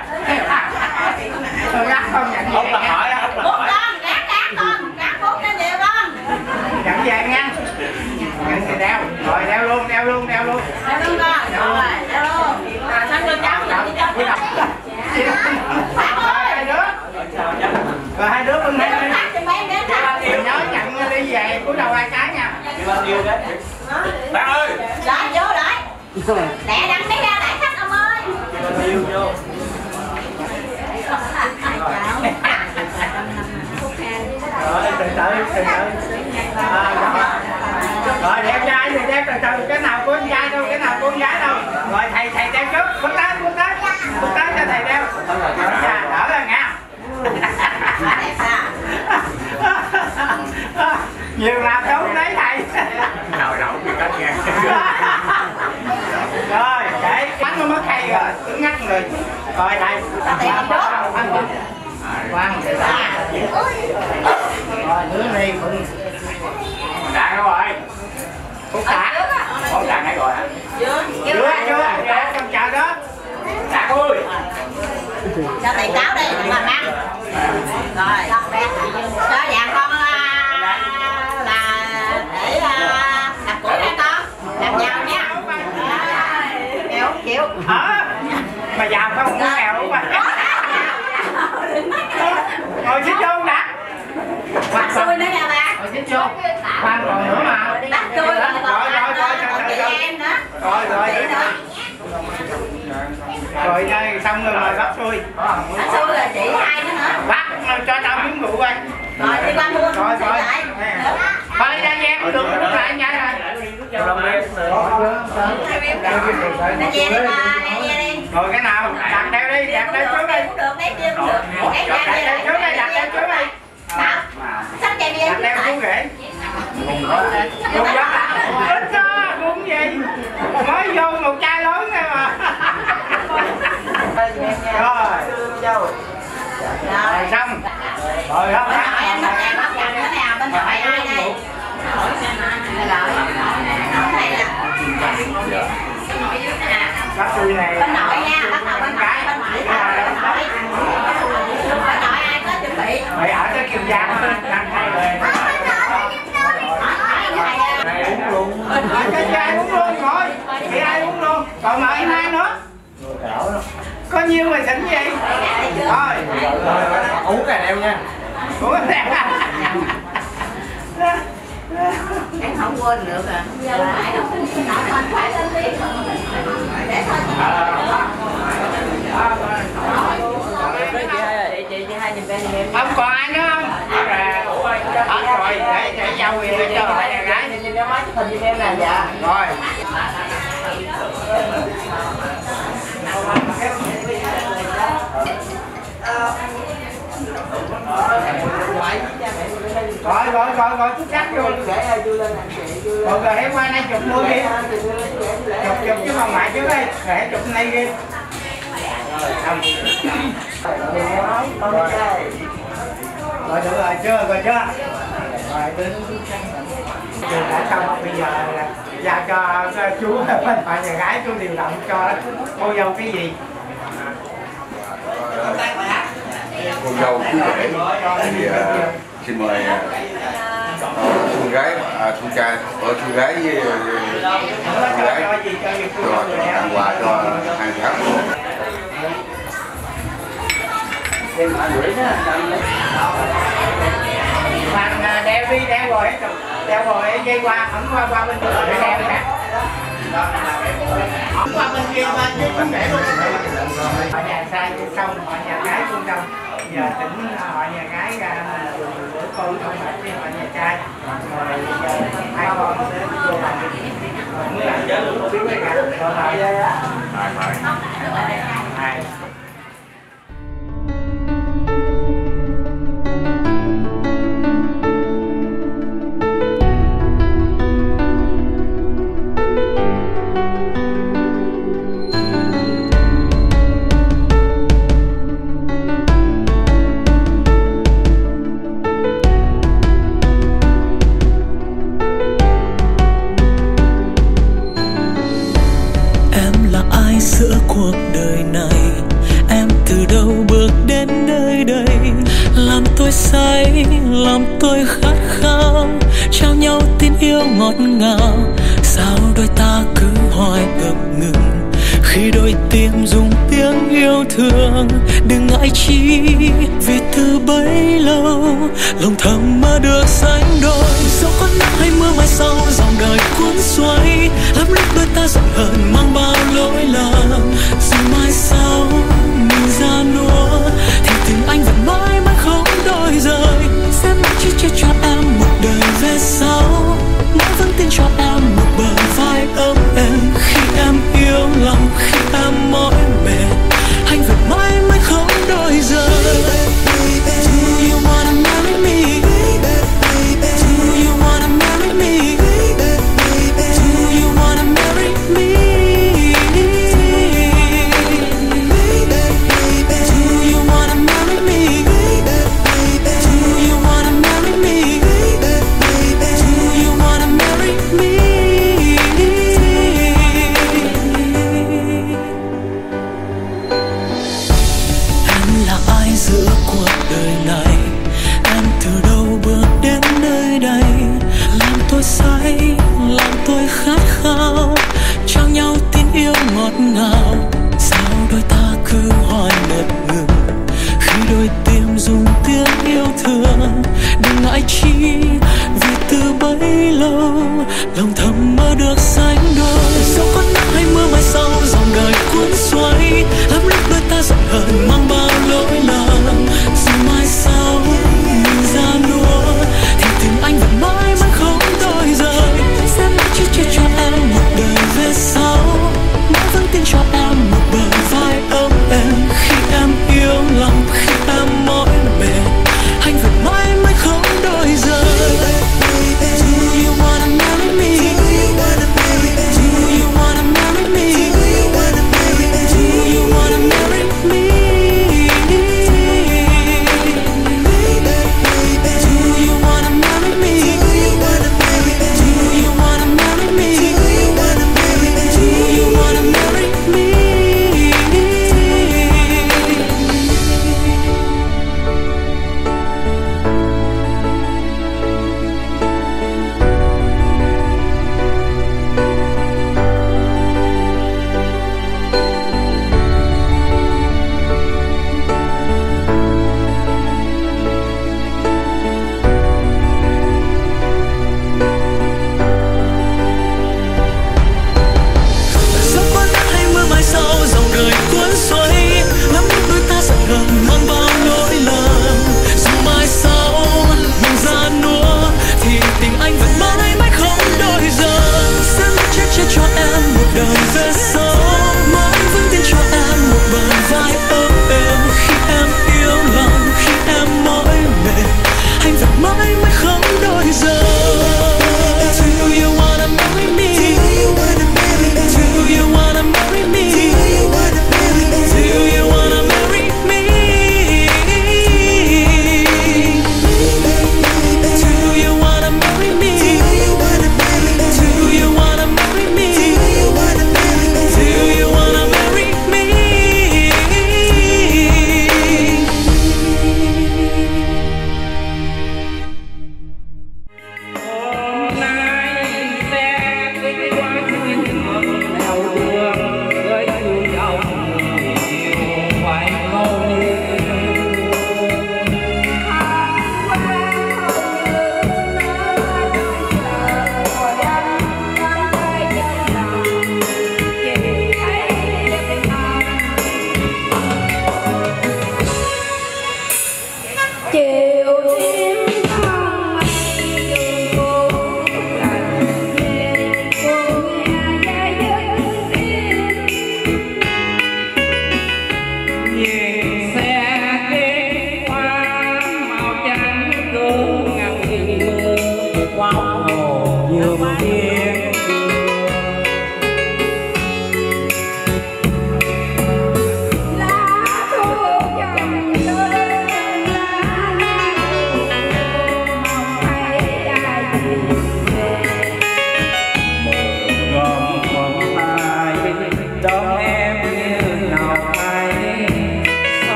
Tôi gắt con nhận về. Ông là hỏi đó, ông là hỏi. Con, gác gác con, gác bút lên đều con. Nhận về nha. Nhận thì đeo. Rồi đeo luôn, đeo luôn, đeo luôn. Đeo luôn con. Rồi, đeo luôn. Rồi, xong rồi cháu nhận đi cho. Hai đứa. Rồi hai đứa bên đây đi. Đừng nhớ nhận đi về cúi đầu hai cái nha. Bao nhiêu đấy? Bạn ơi. Lại vô lại. Lẹ đăng mấy ra đãi khách ông ơi. Bao nhiêu vô? Rồi từ từ từ từ. À, rồi. Rồi đeo trai thì đeo từ từ, cái nào của con trai đâu, cái nào của con gái đâu. Rồi thầy thầy đeo trước, bước tới bước tới. Bước tới cho thầy đeo. Dạ, đỡ rồi nha. Nhiều làm đâu đấy thầy. Nào rậu thì cách nghe. Rồi, để bánh nó mất hay rồi, cứng ngắt rồi. Rồi thầy. Quang. Rồi, nướng đi. Đạn đâu rồi? Phúc tạ. Phúc tạ nãy rồi hả? Chưa. Chưa, chưa. Dạ, con chào đó. Đạn ơi. Cho thầy cháu đây, mà ăn. Rồi, cho dạng con là để đặt củi ra con. Làm nhau nha. Kiểu, kiểu. Ờ. Mà giàu không có nghèo đúng không? Ngồi xích vô đã. Bắt xui nữa nha bà. Ngồi xích vô. Khoan còn nữa mà. Bắt xui nữa. Rồi, rồi, rồi, Một chị em nữa. Rồi, rồi. Rồi đây, xong rồi mời bác xui. Bác xui là chị hai nữa hả? Bác cho tao miếng rượu coi. Rồi đi qua mua. Rồi, rồi. Thôi ra nha, được, được lại nha rồi. Rồi cái nào, đặt theo đi, đặt theo trước đi. Được đấy, chưa được. Đặt theo trước đi, đặt theo trước đi. Sắp chạy đi đặt theo chú rể. Cùng đó. Ít đó, cũng gì. Mới vô một chai lớn này mà. Rồi. Rồi xong. Rồi không. Bên hỏi anh bắt em bắt chặt nữa nào, bên hỏi ai đây? Bác xui này. Bên nội nha, bắt đầu bên nội, bên nội, bên nội. Bên nội ai có chuẩn bị? Mày ở cái Kiều Giang ăn hai rồi. Uống luôn. Cái trai uống luôn rồi. Thì ai uống luôn. Còn mời em hai nữa. Có nhiêu mà xỉn gì? Thôi. Uống cái đeo nha. Uống cái đeo. Em không quên được à. Không còn ai nữa không? Hết rồi, để để dâu về cho lại nhà gái. Rồi. Rồi rồi rồi rồi chút cắt vô. Rồi rồi hãy qua đây chụp luôn đi. Chụp chụp chứ không ngoại trước đây. Rồi hãy chụp này đi. Rồi được rồi chưa rồi chưa. Rồi lại đến trường đã xong, bây giờ là giao cho, cho chú bên bạn nhà gái chú điều động cho cô dâu cái gì. Cô dâu chú rể thì uh, xin mời con gái, à, con trai, ở con gái với con gái cho tặng quà cho hai cháu. Mà đeo đi, đeo rồi, đeo rồi dây qua, ẩn qua qua bên kia để đeo nè. Ẩn qua bên kia qua chứ không để luôn. Họ nhà trai xong, họ nhà gái cũng xong. Giờ tỉnh họ nhà gái ra bữa cô không phải với họ nhà trai. Rồi giờ hai con sẽ vô làm việc. Muốn làm chết luôn, không biết cái cả. Rồi thôi. Hai. Hai. Giữa cuộc đời này em từ đâu bước đến nơi đây, làm tôi say, làm tôi khát khao, trao nhau tin yêu ngọt ngào. Sao đôi ta cứ hoài ngập ngừng khi đôi tim dùng tiếng yêu thương. Đừng ngại chi vì từ bấy lâu lòng thầm mơ được sánh đôi. Dẫu có nắng hay mưa mai sau dòng đời cuốn xoay, lắm lúc đôi ta giận hờn mang bao lỗi lầm. Rồi mai sau mình ra nua thì tình anh vẫn mãi mãi không đổi rời. Sẽ mãi chỉ che cho em một đời về sau, mãi vẫn tin cho em một bờ vai ấm êm. Khi em yêu lòng, khi em mỏi mệt, anh vẫn mãi mãi không đổi rời. Do you wanna marry me? Do you wanna marry me? Do you wanna marry me? Do you wanna marry me? Do you wanna marry me? Do you wanna marry me? Em là ai giữa cuộc đời này? Em từ đâu bước đến nơi đây? Làm tôi say, làm tôi khát khao, trao nhau tin yêu ngọt ngào. Sao đôi ta cứ hoài ngập ngừng khi đôi tim dùng tiếng yêu thương. Đừng ngại chi vì từ bấy lâu lòng thầm mơ được sánh đôi. Dẫu có nắng hay mưa mai sau dòng đời cuốn xoay, lắm lúc đôi ta giận hờn mang bao lỗi lầm. Rồi mai sau mình ra nua thì tình anh vẫn mãi mãi không đổi rời. Sẽ mãi chỉ che cho em một đời về sau, mãi vẫn tin cho em.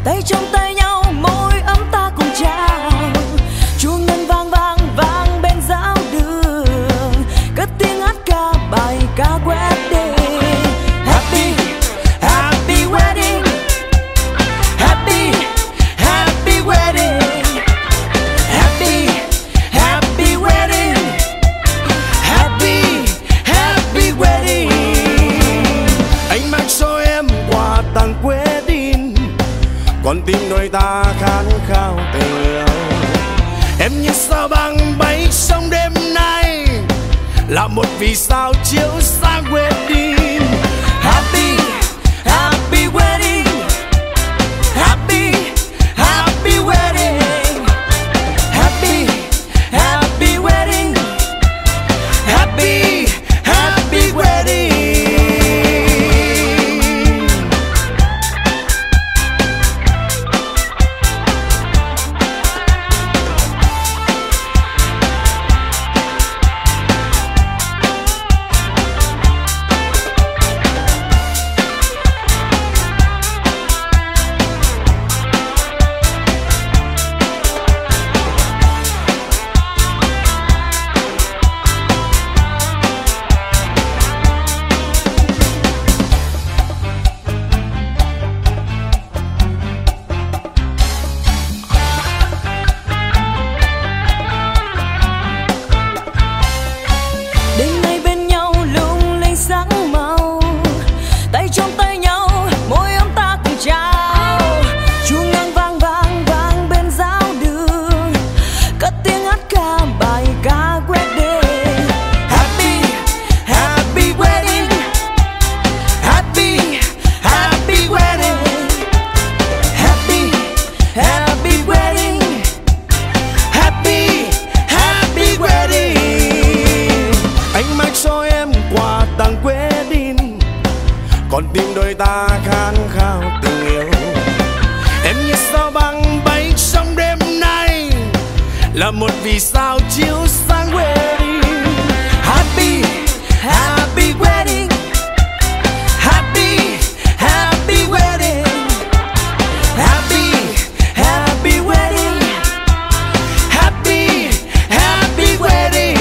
tay trong tay nhau môi ấm ta cùng trao. Chuông ngân vang vang vang bên giáo đường, cất tiếng hát ca bài ca wedding. Happy happy wedding, happy happy wedding, happy happy wedding, happy happy wedding. Anh mang cho em quà tặng wedding, con tim đôi ta khát khao tình yêu. Em như sao băng bay trong đêm nay, là một vì sao chiếu sáng wedding. Happy happy wedding, happy happy wedding, happy happy wedding, happy happy wedding. Đêm nay bên nhau lung linh sáng màu, tay trong tay nhau môi ấm ta cùng trao. Chuông ngân vang vang vang bên giáo đường, cất tiếng hát ca bài ca wedding. Happy happy wedding, happy happy wedding, happy happy wedding, happy happy wedding. Anh mang cho em quà tặng wedding, con tim đôi ta khát khao tình yêu. Em như sao băng bay trong đêm nay, là một vì sao chiếu sáng wedding. Happy happy wedding, happy happy wedding, happy happy wedding, happy happy wedding,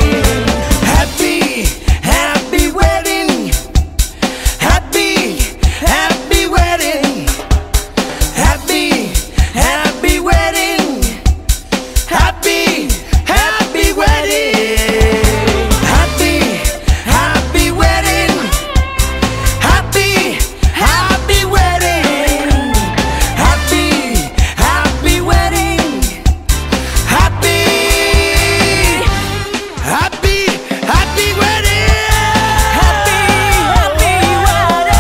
happy happy wedding, happy happy wedding, happy happy wedding, happy happy wedding, happy happy wedding, happy happy wedding, happy happy wedding, happy Happy happy wedding, happy happy wedding.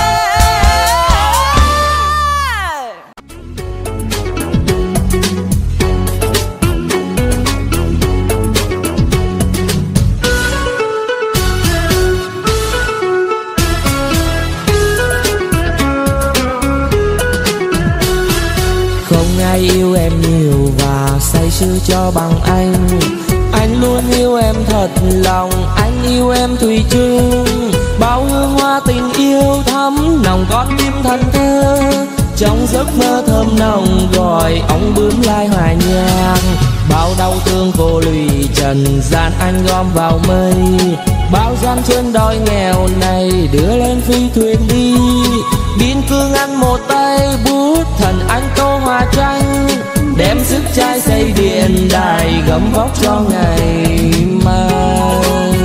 Không ai yêu em nhiều và say sưa cho bằng anh. Anh luôn yêu em thật lòng, anh yêu em thủy chung. Bao hương hoa tình yêu thắm nồng con tim thân thơ. Trong giấc mơ thơm nồng gọi ong bướm lai hòa nhạc. Bao đau thương vô lụy trần gian anh gom vào mây. Bao gian trên đôi nghèo này đưa lên phi thuyền đi. Biên cương ăn một tay bút thần anh tô hoa tranh. Đem sức trai xây điện đài gấm vóc cho ngày mai.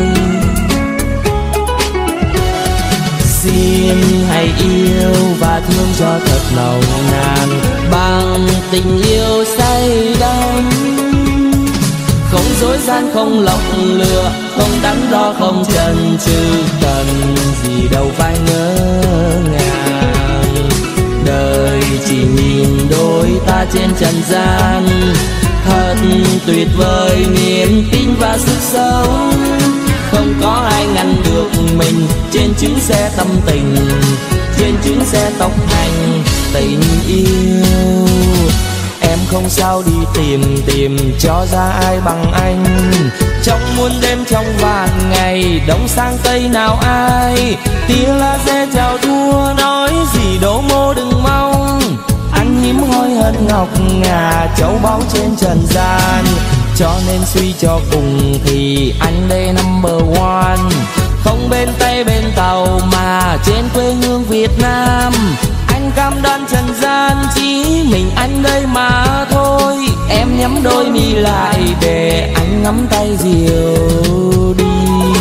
Xin hãy yêu và thương cho thật nồng nàn bằng tình yêu say đắm. Không dối gian không lọc lừa, không đắn đo không chần chừ, cần gì đâu phải ngỡ ngàng. Đời chỉ nhìn đôi ta trên trần gian, thật tuyệt vời niềm tin và sức sống. Không có ai ngăn được mình trên chuyến xe tâm tình, trên chuyến xe tốc hành tình yêu. Em không sao đi tìm tìm cho ra ai bằng anh. Trong muôn đêm trong vạn ngày đông sang tây nào ai. Tia laser chào thua nói gì đổ mô đừng mong. Anh hiếm hoi hân ngọc ngà, châu báu trên trần gian. Cho nên suy cho cùng thì anh đây number one, không bên Tây bên Tàu mà trên quê hương Việt Nam. Anh cam đoan trần gian chỉ mình anh đây mà thôi. Em nhắm đôi mi lại để anh ngắm tay diều đi.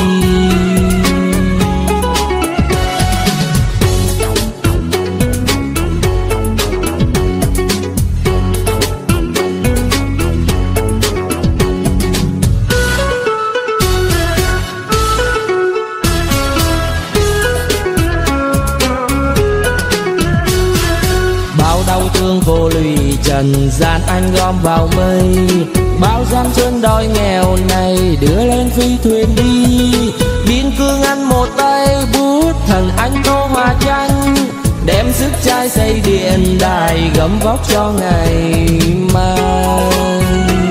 Vô lụy trần gian anh gom vào mây, bao gian trên đói nghèo này đưa lên phi thuyền đi. Biên cương ăn một tay bút thần anh tô hoa tranh, đem sức trai xây điện đài gấm vóc cho ngày mai.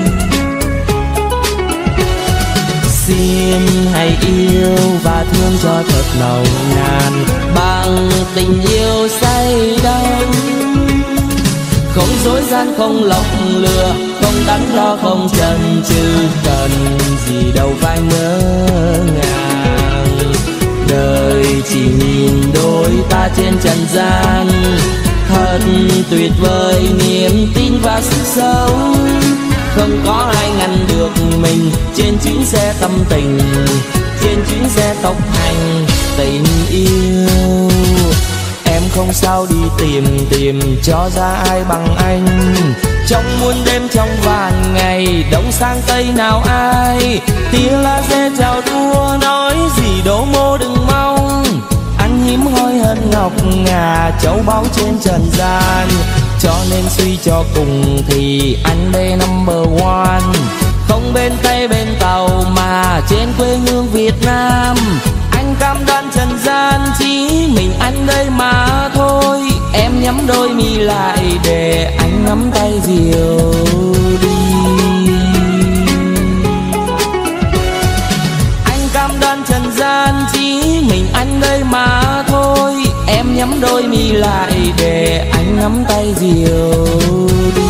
Xin hãy yêu và thương cho thật nồng nàn, bằng tình yêu say đắm. Không dối gian không lọc lừa, không đắn đo không chần chừ, cần gì đâu phải ngỡ ngàng. Đời chỉ nhìn đôi ta trên trần gian, thật tuyệt vời niềm tin và sức sống. Không có ai ngăn được mình trên chuyến xe tâm tình, trên chuyến xe tốc hành tình yêu. Em không sao đi tìm tìm cho ra ai bằng anh, trong muôn đêm trong vạn ngày đông sang tây nào ai. Tia laser chào đua nói gì đố mô đừng mong, anh hiếm hoi hơn ngọc ngà châu báu trên trần gian. Cho nên suy cho cùng thì anh đây number one, không bên Tây bên Tàu mà trên quê hương Việt Nam. Anh cam đoan trần gian chỉ mình anh đây mà thôi. Em nhắm đôi mi lại để anh nắm tay diều đi. Anh cam đoan trần gian chỉ mình anh đây mà thôi. Em nhắm đôi mi lại để anh nắm tay diều đi.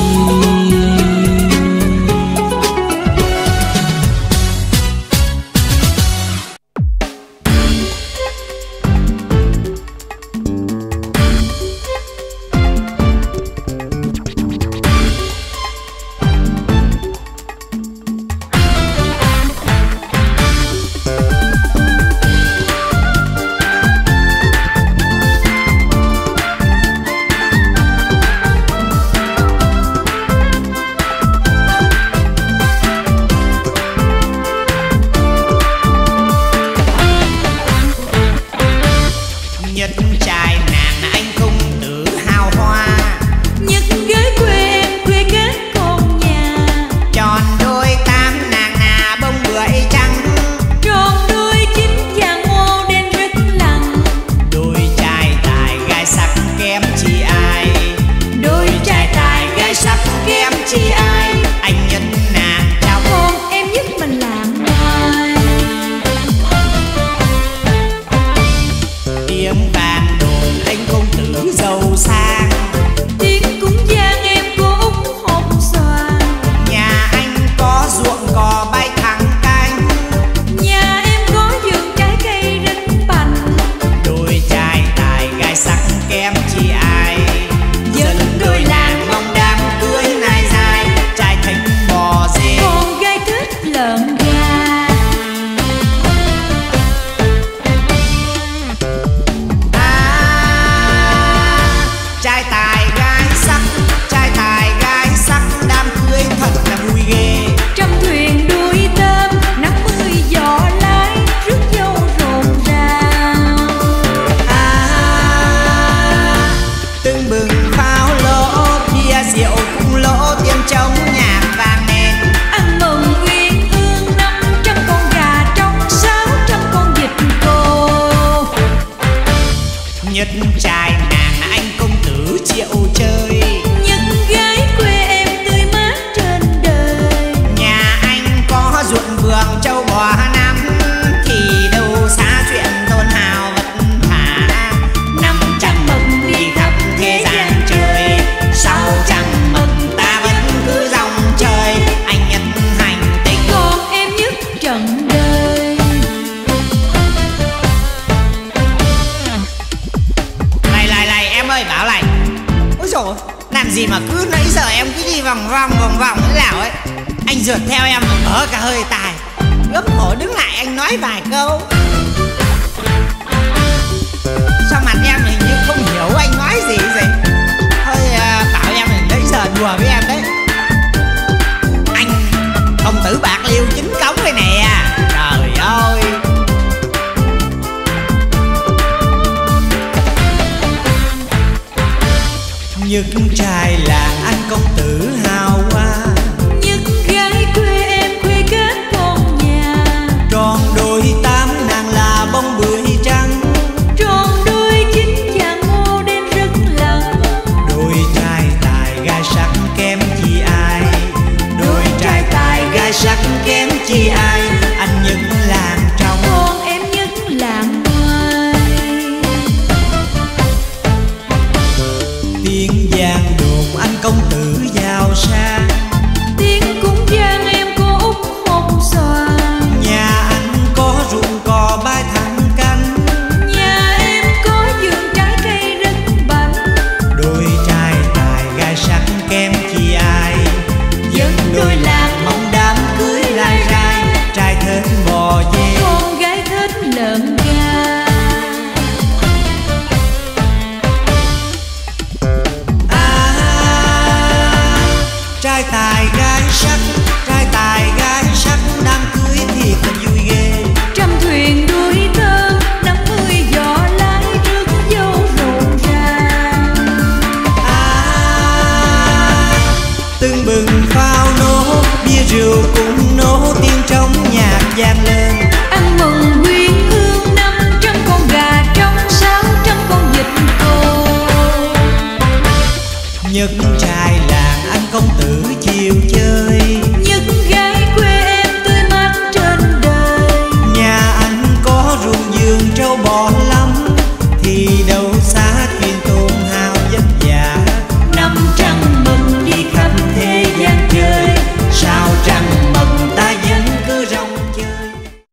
Trăng mật đi khắp thế gian chơi, sao trăng mật rồi, làm gì mà cứ nãy giờ em cứ đi vòng vòng vòng vòng thế nào ấy. Anh rượt theo em ở cả hơi tài, gấp cổ đứng lại anh nói vài câu. Sao mặt em hình như không hiểu anh nói gì vậy? Thôi à, bảo em nãy giờ đùa với em đấy. Anh công tử bạc liêu chính cống đây nè. Trời ơi. Những trai làng anh công tử hào hoa, những gái quê em quê kết một nhà. Tròn đôi tám nàng là bông bưởi trắng, tròn đôi chín chàng ngô đen rất lặng. Đôi trai tài gai sắc kém chi ai, đôi trai tài gai sắc kém chi ai. Anh những làng trong, còn em những làng ngoài. Tiếng giang đồn anh công tử giàu sang, tiếng cũng giang em có út hồng xoàn. Nhà anh có ruộng cò bay thẳng cánh, nhà em có vườn trái cây rất bảnh. Đôi trai tài gai sắc kém chi ai, dân đôi làng mong đám cưới lai rai. Trai thích bò dê, con gái thích lợn gà. Trai tài gái sắc, trai tài gái sắc, đám cưới thiệt là vui ghê. Trăm thuyền đuổi thơ, năm mươi giỏ lái rước dâu rộn ràng. À, tưng bừng pháo nổ, bia rượu cũng nổ, tiếng trong nhạc vang lên.